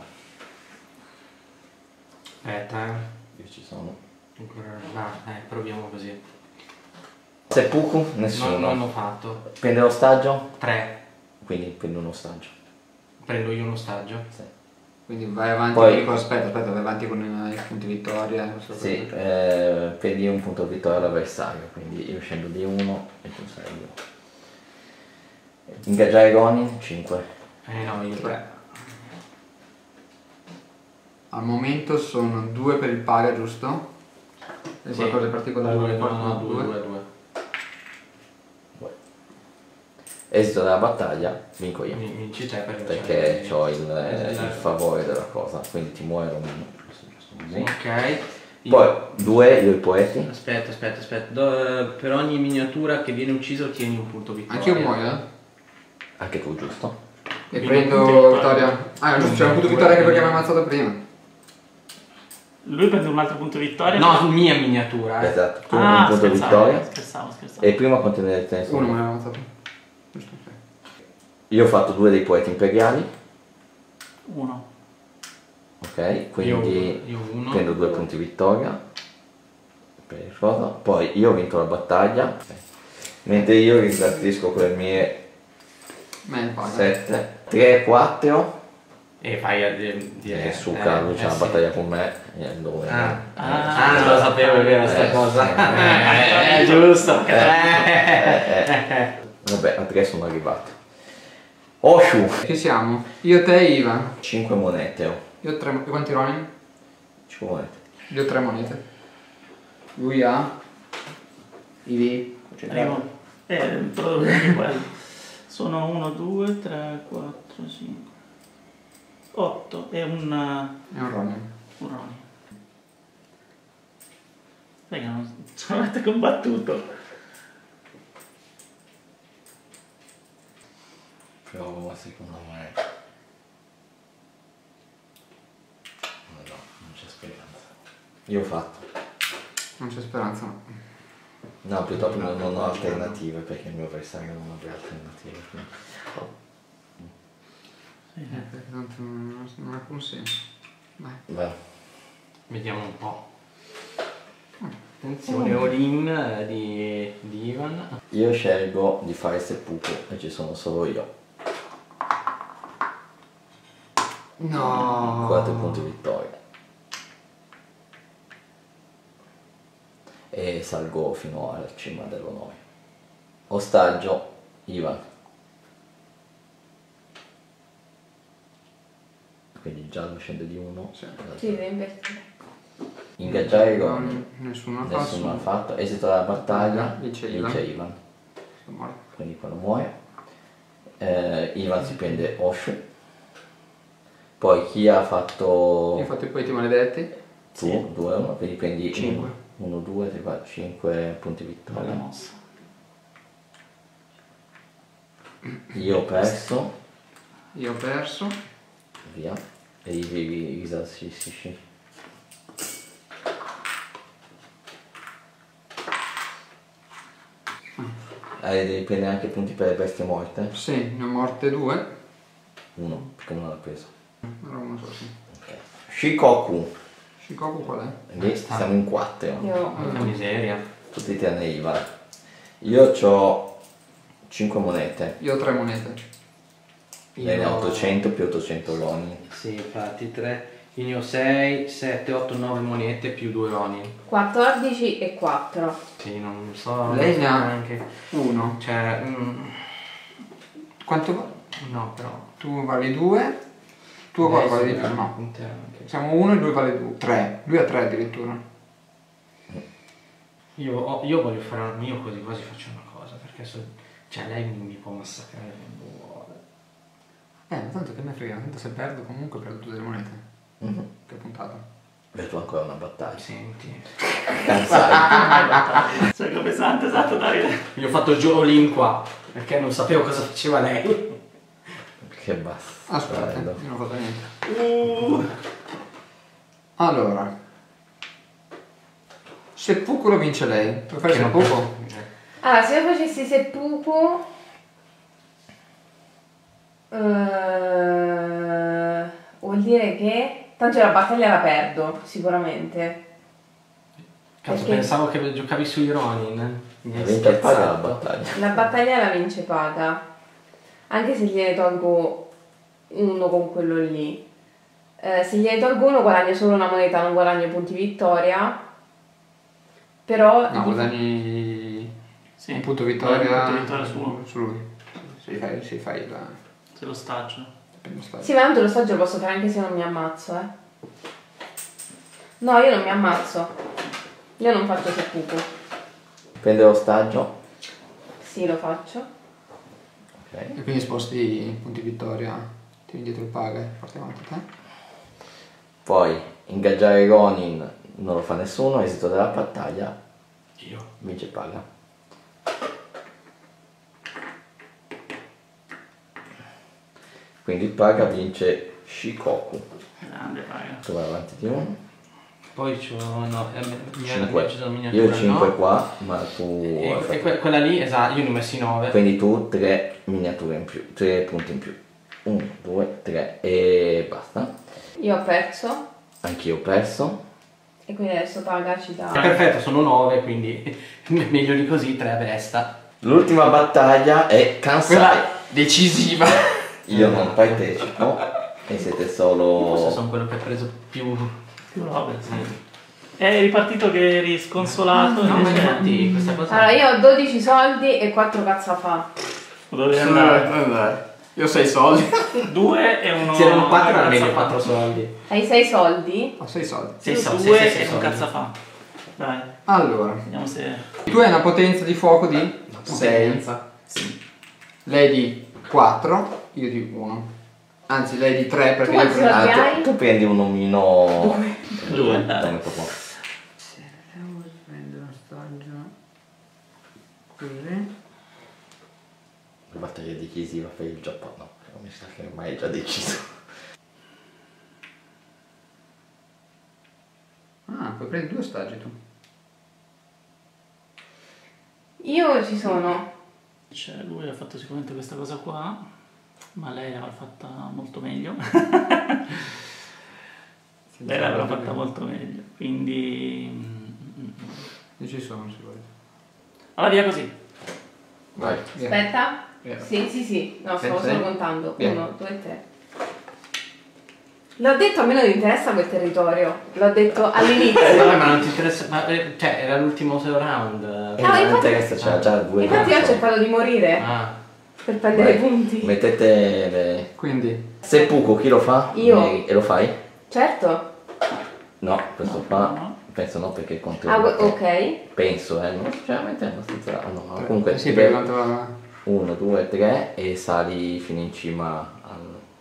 S3: Aspetta, eh.
S1: io ci sono.
S3: Ancora... No, eh, proviamo così.
S1: Seppuku?
S3: No,
S1: Nessuno.
S3: non ho fatto.
S1: Prende l'ostaggio?
S3: Tre.
S1: Quindi prendo un ostaggio.
S3: Prendo io un ostaggio.
S1: Sì.
S5: Quindi vai avanti
S1: Poi-
S5: con... Aspetta, aspetta, vai avanti con i punti vittoria. non so
S1: Sì,
S5: cosa.
S1: eh, prendi un punto vittoria all'avversario, quindi io scendo di uno e tu sei due. Ingaggiare Ronin? cinque.
S3: Eh no, io tre.
S5: Al momento sono due per il paga, giusto? È
S3: Sì.
S5: qualcosa di particolare?
S3: Due,
S5: vuoi
S3: no,
S5: fare?
S3: no, due, due, due.
S1: Esito della battaglia, vinco io.
S3: Mi- Vinci te perché...
S1: Perché
S3: c'hai-
S1: ho il,
S3: eh,
S1: il favore della cosa, quindi ti muoio un
S3: Sì, ok. Io-
S1: Poi due, io i poeti.
S3: Aspetta, aspetta, aspetta. Do- per ogni miniatura che viene ucciso ottieni un punto vittoria.
S5: Anch'io muoio, eh?
S1: Anche tu, giusto?
S5: E
S4: Quindi
S5: prendo
S4: un punto
S5: vittoria. Ah, giusto, c'è un punto vittoria anche perché mi ha ammazzato prima.
S4: Lui prende un altro punto vittoria.
S3: No, su mia miniatura. Eh.
S1: Esatto, tu
S4: Ah,
S1: un punto
S4: scherzavo,
S1: vittoria.
S4: scherzavo, scherzavo.
S1: E prima contenere il
S5: Uno mi
S1: nessuno.
S5: ha ammazzato. Giusto, ok.
S1: Io ho fatto due dei poeti imperiali,
S4: Uno.
S1: ok? Quindi
S3: Io, io uno.
S1: prendo due punti vittoria per il cosa. Poi io ho vinto la battaglia, mentre io risarcisco con le mie
S5: Me ne paga.
S1: sette, tre, quattro.
S3: E fai a di- dire.
S1: E su Carlo c'è
S3: eh,
S1: una
S3: sì.
S1: battaglia con me e dove
S3: Ah,
S4: Ah,
S3: ah, non lo sapevo, è vera sta
S1: Eh,
S3: cosa.
S1: eh,
S3: Eh, giusto.
S1: Eh, eh, eh. Vabbè, a tre sono arrivato. Oshu,
S5: Chi siamo? Io, te e Ivan.
S1: cinque monete ho.
S5: Io ho tre. Quanti Ronin?
S1: cinque monete.
S5: Io ho tre monete. Lui ha. Ivi.
S4: Primo. Eh, però anche quello. Sono uno, due, tre, quattro, cinque, otto e un, uh,
S5: È un Ronin.
S4: un Ronin. Raga, non ci avete combattuto.
S1: Provo secondo me. No, no, non c'è speranza. Io ho fatto.
S5: Non c'è speranza, no.
S1: No, piuttosto non, non ho alternative perché il mio avversario non avrà alternative. quindi-
S5: Eh, perché tanto non non ha alcun senso. Vai.
S1: Beh,
S3: Vediamo un po'. Attenzione, all-in eh, di, di Ivan.
S1: io scelgo di fare seppuku e ci sono solo io.
S5: No.
S1: quattro punti vittoria. E salgo fino alla cima dell'onore. Ostaggio, Ivan. Quindi il giallo scende di uno.
S5: Sì.
S2: Sì, devi invertire.
S1: Ingaggiare i
S5: No,
S1: Ronin.
S5: Nessuno ha fatto.
S1: Nessuno l'ha fatto. Esito dalla battaglia.
S5: Vince
S1: Vince
S5: Ivan.
S1: Ivan.
S5: Sono morto.
S1: Quindi quello muore. Eh, Ivan si prende Oshu. Poi chi ha fatto
S5: Io ho fatto i poeti maledetti.
S1: tu, due, uno, quindi prendi
S5: Cinque.
S1: uno, due, tre, quattro, cinque punti
S4: Bella
S1: vittoria.
S4: mossa.
S1: Io ho perso,
S5: Io ho perso.
S1: via, e i risarcisci. Eh, devi prendere anche punti per le bestie morte?
S5: Sì, ne ho morte due.
S1: Uno, perché non l'ha preso.
S5: Allora uno solo, sì.
S1: Ok. Shikoku,
S5: Shikoku qual è?
S1: lì siamo in quattro,
S2: Io
S3: Che miseria.
S1: tutti tranne Ivan. Io ho cinque monete,
S5: Io ho tre monete.
S1: lei ne ha ottocento più ottocento Ronin.
S3: Sì, infatti tre. Io ne ho sei, sette, otto, nove monete più due Ronin.
S2: quattordici e quattro.
S3: Sì, non so.
S5: Lei
S3: non
S5: ne
S3: so
S5: ha-
S3: neanche.
S5: Uno.
S3: Cioè, mm,
S5: Quanto va?
S3: no, però.
S5: Tu vali due. Tu
S3: Eh,
S5: vali
S3: sì,
S5: di più, no.
S3: intero anche.
S5: Siamo uno e lui vale due. Tre. Lui ha tre addirittura.
S3: Io, ho- io voglio fare un mio così quasi faccio una cosa, perché so, cioè lei mi, mi può massacrare quando vuole.
S5: Eh, ma tanto che me frega, tanto se perdo comunque perdo tutte le monete.
S1: Mhm.
S5: Che puntata.
S1: Vedo ancora una battaglia.
S3: Senti.
S1: Cansai.
S4: Cioè, come pesante, esatto, Davide.
S3: Gli ho fatto giù all-in qua, perché non sapevo cosa faceva lei.
S1: Che basta.
S5: Aspetta, io non ho fatto niente. Allora. Seppuku lo vince lei. Puoi fare
S3: Che non-
S5: seppuku?
S2: Allora, se io facessi seppuku... eh, vuol dire che... Tanto la battaglia la perdo, sicuramente.
S3: Cazzo,
S2: Perché?
S3: pensavo che giocavi sui Ronin. Mi hai
S1: Ha vinto il paga la
S3: scherzato.
S1: battaglia.
S2: La battaglia la vince paga. Anche se gliene tolgo uno con quello lì. Eh, se gliene tolgo uno guadagno solo una moneta, non guadagno punti vittoria. Però...
S5: No, guadagni
S4: Sì.
S5: un punto vittoria,
S4: Un punto vittoria su,
S5: su lui. Se fai, se fai la...
S4: se lo stagio.
S5: prima stagione.
S2: Sì, ma tanto lo stagio lo posso fare anche se non mi ammazzo, eh. No, io non mi ammazzo. Io non faccio seppuku.
S1: Prende l'ostaggio.
S2: Sì, lo faccio.
S1: Ok.
S5: E quindi sposti i punti vittoria, tiri indietro il paga e porti avanti te.
S1: Poi ingaggiare Ronin non lo fa nessuno, esito della battaglia,
S3: Io.
S1: vince e paga. Quindi il paga vince Shikoku.
S4: Grande, paga.
S1: Tu vai avanti di uno.
S3: Poi c'ho, no, eh, mi era
S1: cinque.
S3: ci sono miniature,
S1: Io cinque
S3: no?
S1: qua, ma tu hai
S3: E,
S1: fatto-
S3: e que- quella lì, esatto, io ne ho messi nove.
S1: Quindi tu tre miniature in più, tre punti in più. uno, due, tre e basta.
S2: Io ho perso.
S1: Anch'io ho perso.
S2: E quindi adesso Paga ci dà.
S3: Perfetto, sono nove, quindi meglio di così, tre a testa.
S1: L'ultima battaglia è Kansai.
S5: Quella decisiva.
S1: Io non partecipo e siete solo...
S3: Forse sono quello che ha preso più...
S4: Più robe, sì. È ripartito che eri sconsolato.
S3: No, ma
S4: invece-
S3: infatti questa cosa...
S2: Allora, io ho dodici soldi e quattro cazzafà.
S4: Dovevi andare.
S5: Andare. Io ho sei soldi.
S4: Due e uno.
S3: Se erano quattro era
S4: un
S3: meglio
S4: cazzafà.
S3: quattro soldi.
S2: Hai sei soldi?
S5: Ho sei soldi.
S3: Sei
S4: Io
S3: soldi,
S4: due
S3: sei, sei
S4: e un
S3: soldi.
S4: cazzafà. Dai,
S5: Allora,
S4: vediamo se.
S5: tu hai una potenza di fuoco di sei.
S3: Potenza.
S5: Lei di quattro, io di uno. Anzi, lei di tre perché
S2: Tu
S5: io
S2: quanti
S5: prendo-
S2: soldi
S1: Ah,
S2: hai?
S1: tu, tu prendi un omino...
S4: Due.
S1: Dammi proprio.
S5: Se devo prendere un ostaggio così.
S1: La battaglia decisiva per il Giappone. No, mi sa che ormai è già deciso.
S5: Ah, puoi prendere due ostaggi tu.
S2: Io ci sono.
S4: Cioè, lui ha fatto sicuramente questa cosa qua, ma lei l'aveva fatta molto meglio. Lei l'avrà fatta molto meglio. Quindi. mm,
S5: Io ci sono, se volete.
S4: Allora via così.
S1: Vai.
S5: Via.
S2: Aspetta.
S5: Via.
S2: Sì, sì, sì. No, stavo
S5: Aspetta,
S2: solo
S5: eh.
S2: contando.
S5: Via.
S2: Uno, due, tre. L'ho detto, a me non interessa quel territorio. L'ho detto all'inizio.
S3: Vabbè, ma non ti interessa... Ma, eh, cioè, era l'ultimo round.
S1: E
S2: No,
S1: non
S2: infatti-
S1: interessa, c'era già due.
S2: Infatti io ho
S1: mazzo.
S2: cercato di morire
S3: Ah.
S2: per prendere
S1: Vai.
S2: punti.
S1: Mettete le...
S5: Quindi,
S1: Seppuku, chi lo fa?
S2: Io.
S1: Mary, e lo fai?
S2: Certo.
S1: No, questo
S4: No,
S1: qua...
S4: no.
S1: Penso no perché contro...
S2: Ah, ok.
S1: Penso, eh. Non sinceramente è abbastanza... ah, no, no, comunque...
S5: sì, perché tanto va-
S1: uno, due, tre e sali fino in cima al...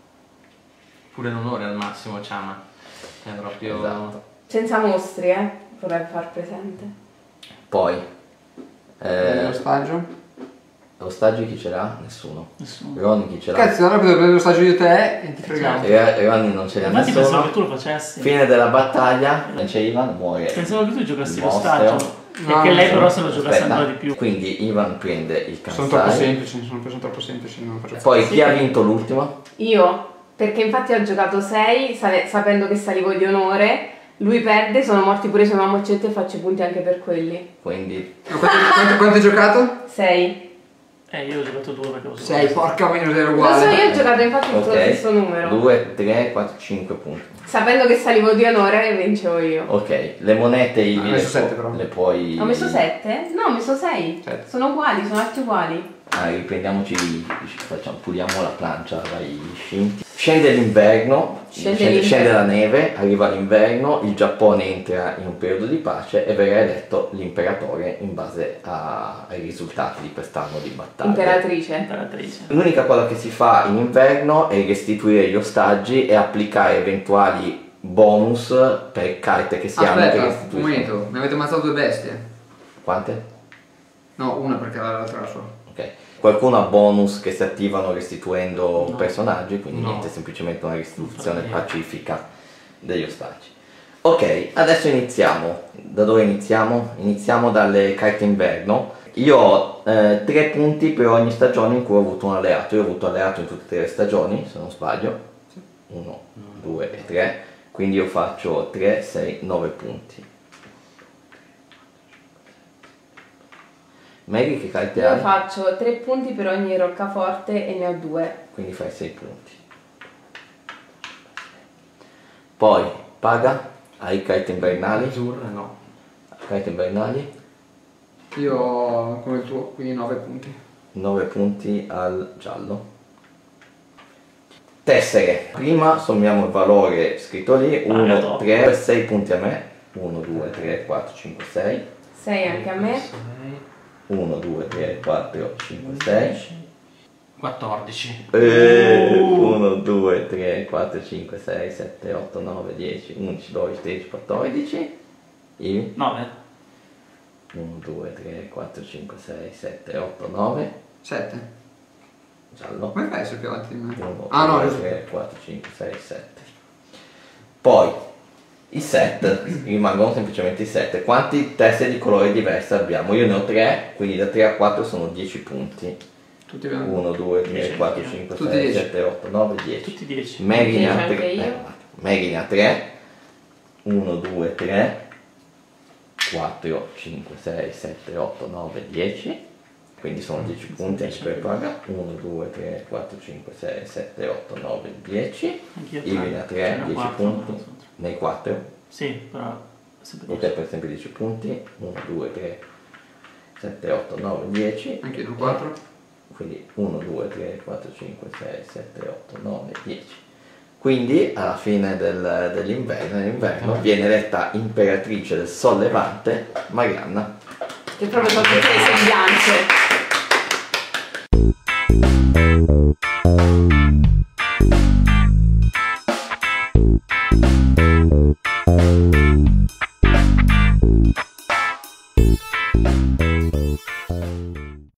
S3: Pure l'onore al massimo, Chama. È proprio...
S1: Esatto.
S2: Senza mostri, eh. Vorrei far presente.
S1: Poi...
S5: prendere
S1: Eh,
S5: l'ostaggio.
S1: ostaggi chi ce l'ha? Nessuno.
S4: Nessuno.
S1: Ronny chi ce l'ha?
S5: Cazzo, allora potevo prendere l'ostaggio di te e ti fregavo.
S1: E Ronny non ce l'ha
S4: Infatti pensavo che
S1: nessuno.
S4: tu lo facessi.
S1: Fine della battaglia, c'è Ivan, muore.
S4: Pensavo che tu giocassi
S1: Il
S4: lo
S1: mostro.
S4: stagio.
S5: No,
S4: e che lei
S5: no,
S4: però se lo giocasse
S1: Aspetta,
S4: ancora di più.
S1: quindi Ivan prende il
S5: Sono troppo
S1: Kansai.
S5: semplici, sono, sono troppo semplici, non faccio
S1: Poi chi ha vinto l'ultimo?
S2: Io. Perché infatti ho giocato sei sapendo che salivo di onore. Lui perde, sono morti pure i suoi mammocetti e faccio i punti anche per quelli.
S1: Quindi
S5: Quanto, quanto, quanto hai giocato?
S2: sei.
S4: Eh, io ho giocato due perché lo so.
S5: sei, porca meno, sei
S2: Lo
S5: uguale.
S2: so, io ho giocato infatti il tuo
S1: ok,
S2: stesso numero.
S1: due, tre, quattro, cinque punti.
S2: Sapendo che salivo di onore e vincevo io.
S1: Ok, le monete Ivi
S5: Ho
S1: le,
S5: messo sette,
S1: pu-
S5: però.
S1: le puoi...
S2: Ho messo sette? No, ho messo sei.
S5: Sette.
S2: Sono uguali, sono tutti uguali.
S1: Ah, riprendiamoci, facciamo, puliamo la plancia dai scinti. Scende l'inverno,
S2: Scende
S1: scende,
S2: l'inverno.
S1: scende la neve, arriva l'inverno, il Giappone entra in un periodo di pace e verrà eletto l'imperatore in base a- ai risultati di quest'anno di battaglia.
S2: Imperatrice.
S4: Imperatrice.
S1: L'unica cosa che si fa in inverno è restituire gli ostaggi e applicare eventuali bonus per carte che si hanno che
S5: Aspetta, un
S1: restituiscono.
S5: momento, mi avete ammazzato due bestie?
S1: Quante?
S5: No, una perché l'altra era sua.
S1: Ok. Qualcuno ha bonus che si attivano restituendo
S4: No.
S1: personaggi, quindi
S3: No.
S1: niente, semplicemente una restituzione
S3: Non fa niente.
S1: pacifica degli ostaggi. Ok, adesso iniziamo. Da dove iniziamo? Iniziamo dalle carte inverno. Io ho eh, tre punti per ogni stagione in cui ho avuto un alleato. Io ho avuto alleato in tutte e tre le stagioni, se non sbaglio. uno, due e tre. Quindi io faccio tre, sei, nove punti. Maggie che carte
S2: Io
S1: hai?
S2: faccio tre punti per ogni roccaforte e ne ho due.
S1: Quindi fai sei punti. Poi paga, hai carte invernali,
S3: Azzurra no.
S1: carte invernali,
S5: Io ho come il tuo, quindi nove punti.
S1: nove punti al giallo. Tessere, prima sommiamo il valore scritto lì, uno, tre, sei punti a me, uno, due, tre, quattro, cinque, sei,
S2: sei anche a me.
S1: uno, due, tre, quattro, cinque, sei,
S3: quattordici.
S1: uno, due, tre, quattro, cinque, sei, sette, otto, nove, dieci, undici, dodici, tredici, quattordici, io?
S4: nove.
S1: uno, due, tre, quattro, cinque, sei, sette, otto, nove,
S5: sette.
S1: giallo.
S5: Come fai a essere più avanti di me?
S1: uno,
S5: Ah no,
S1: due,
S5: giusto.
S1: tre, quattro, cinque, sei, sette. Poi i set rimangono semplicemente i set. Quanti teste di colori diverse abbiamo? Io ne ho tre, quindi da tre a quattro sono dieci punti.
S5: Tutti abbiamo
S1: uno, due, tre,
S4: dieci
S1: quattro,
S4: anch'io.
S1: cinque,
S5: Tutti
S1: sei,
S5: dieci.
S1: sette, otto, nove, dieci.
S4: Tutti dieci.
S1: Mary ne ha
S2: Dieci
S1: tre.
S2: anche io.
S1: eh, Mary ne ha tre. uno, due, tre, quattro, cinque, sei, sette, otto, nove, dieci. Quindi sono dieci punti anche per paga. uno, due, tre, quattro, cinque, sei, sette, otto, nove, dieci.
S4: Anch'io
S1: Ivi ne ha
S4: tre.
S1: tre,
S4: Ce ne ho
S1: dieci
S4: quattro,
S1: punti.
S4: però sono tre.
S1: Nei quattro.
S4: Sì, però sempre
S1: Ok,
S4: dieci.
S1: per esempio dieci punti. uno, due, tre, sette, otto, nove, dieci.
S5: anche io quattro.
S1: Quindi uno, due, tre, quattro, cinque, sei, sette, otto, nove, dieci. Quindi alla fine del- dell'inverno, nell'inverno, viene eletta imperatrice del Sol Levante Marianna.
S2: Che proprio sono tutte le sembianze.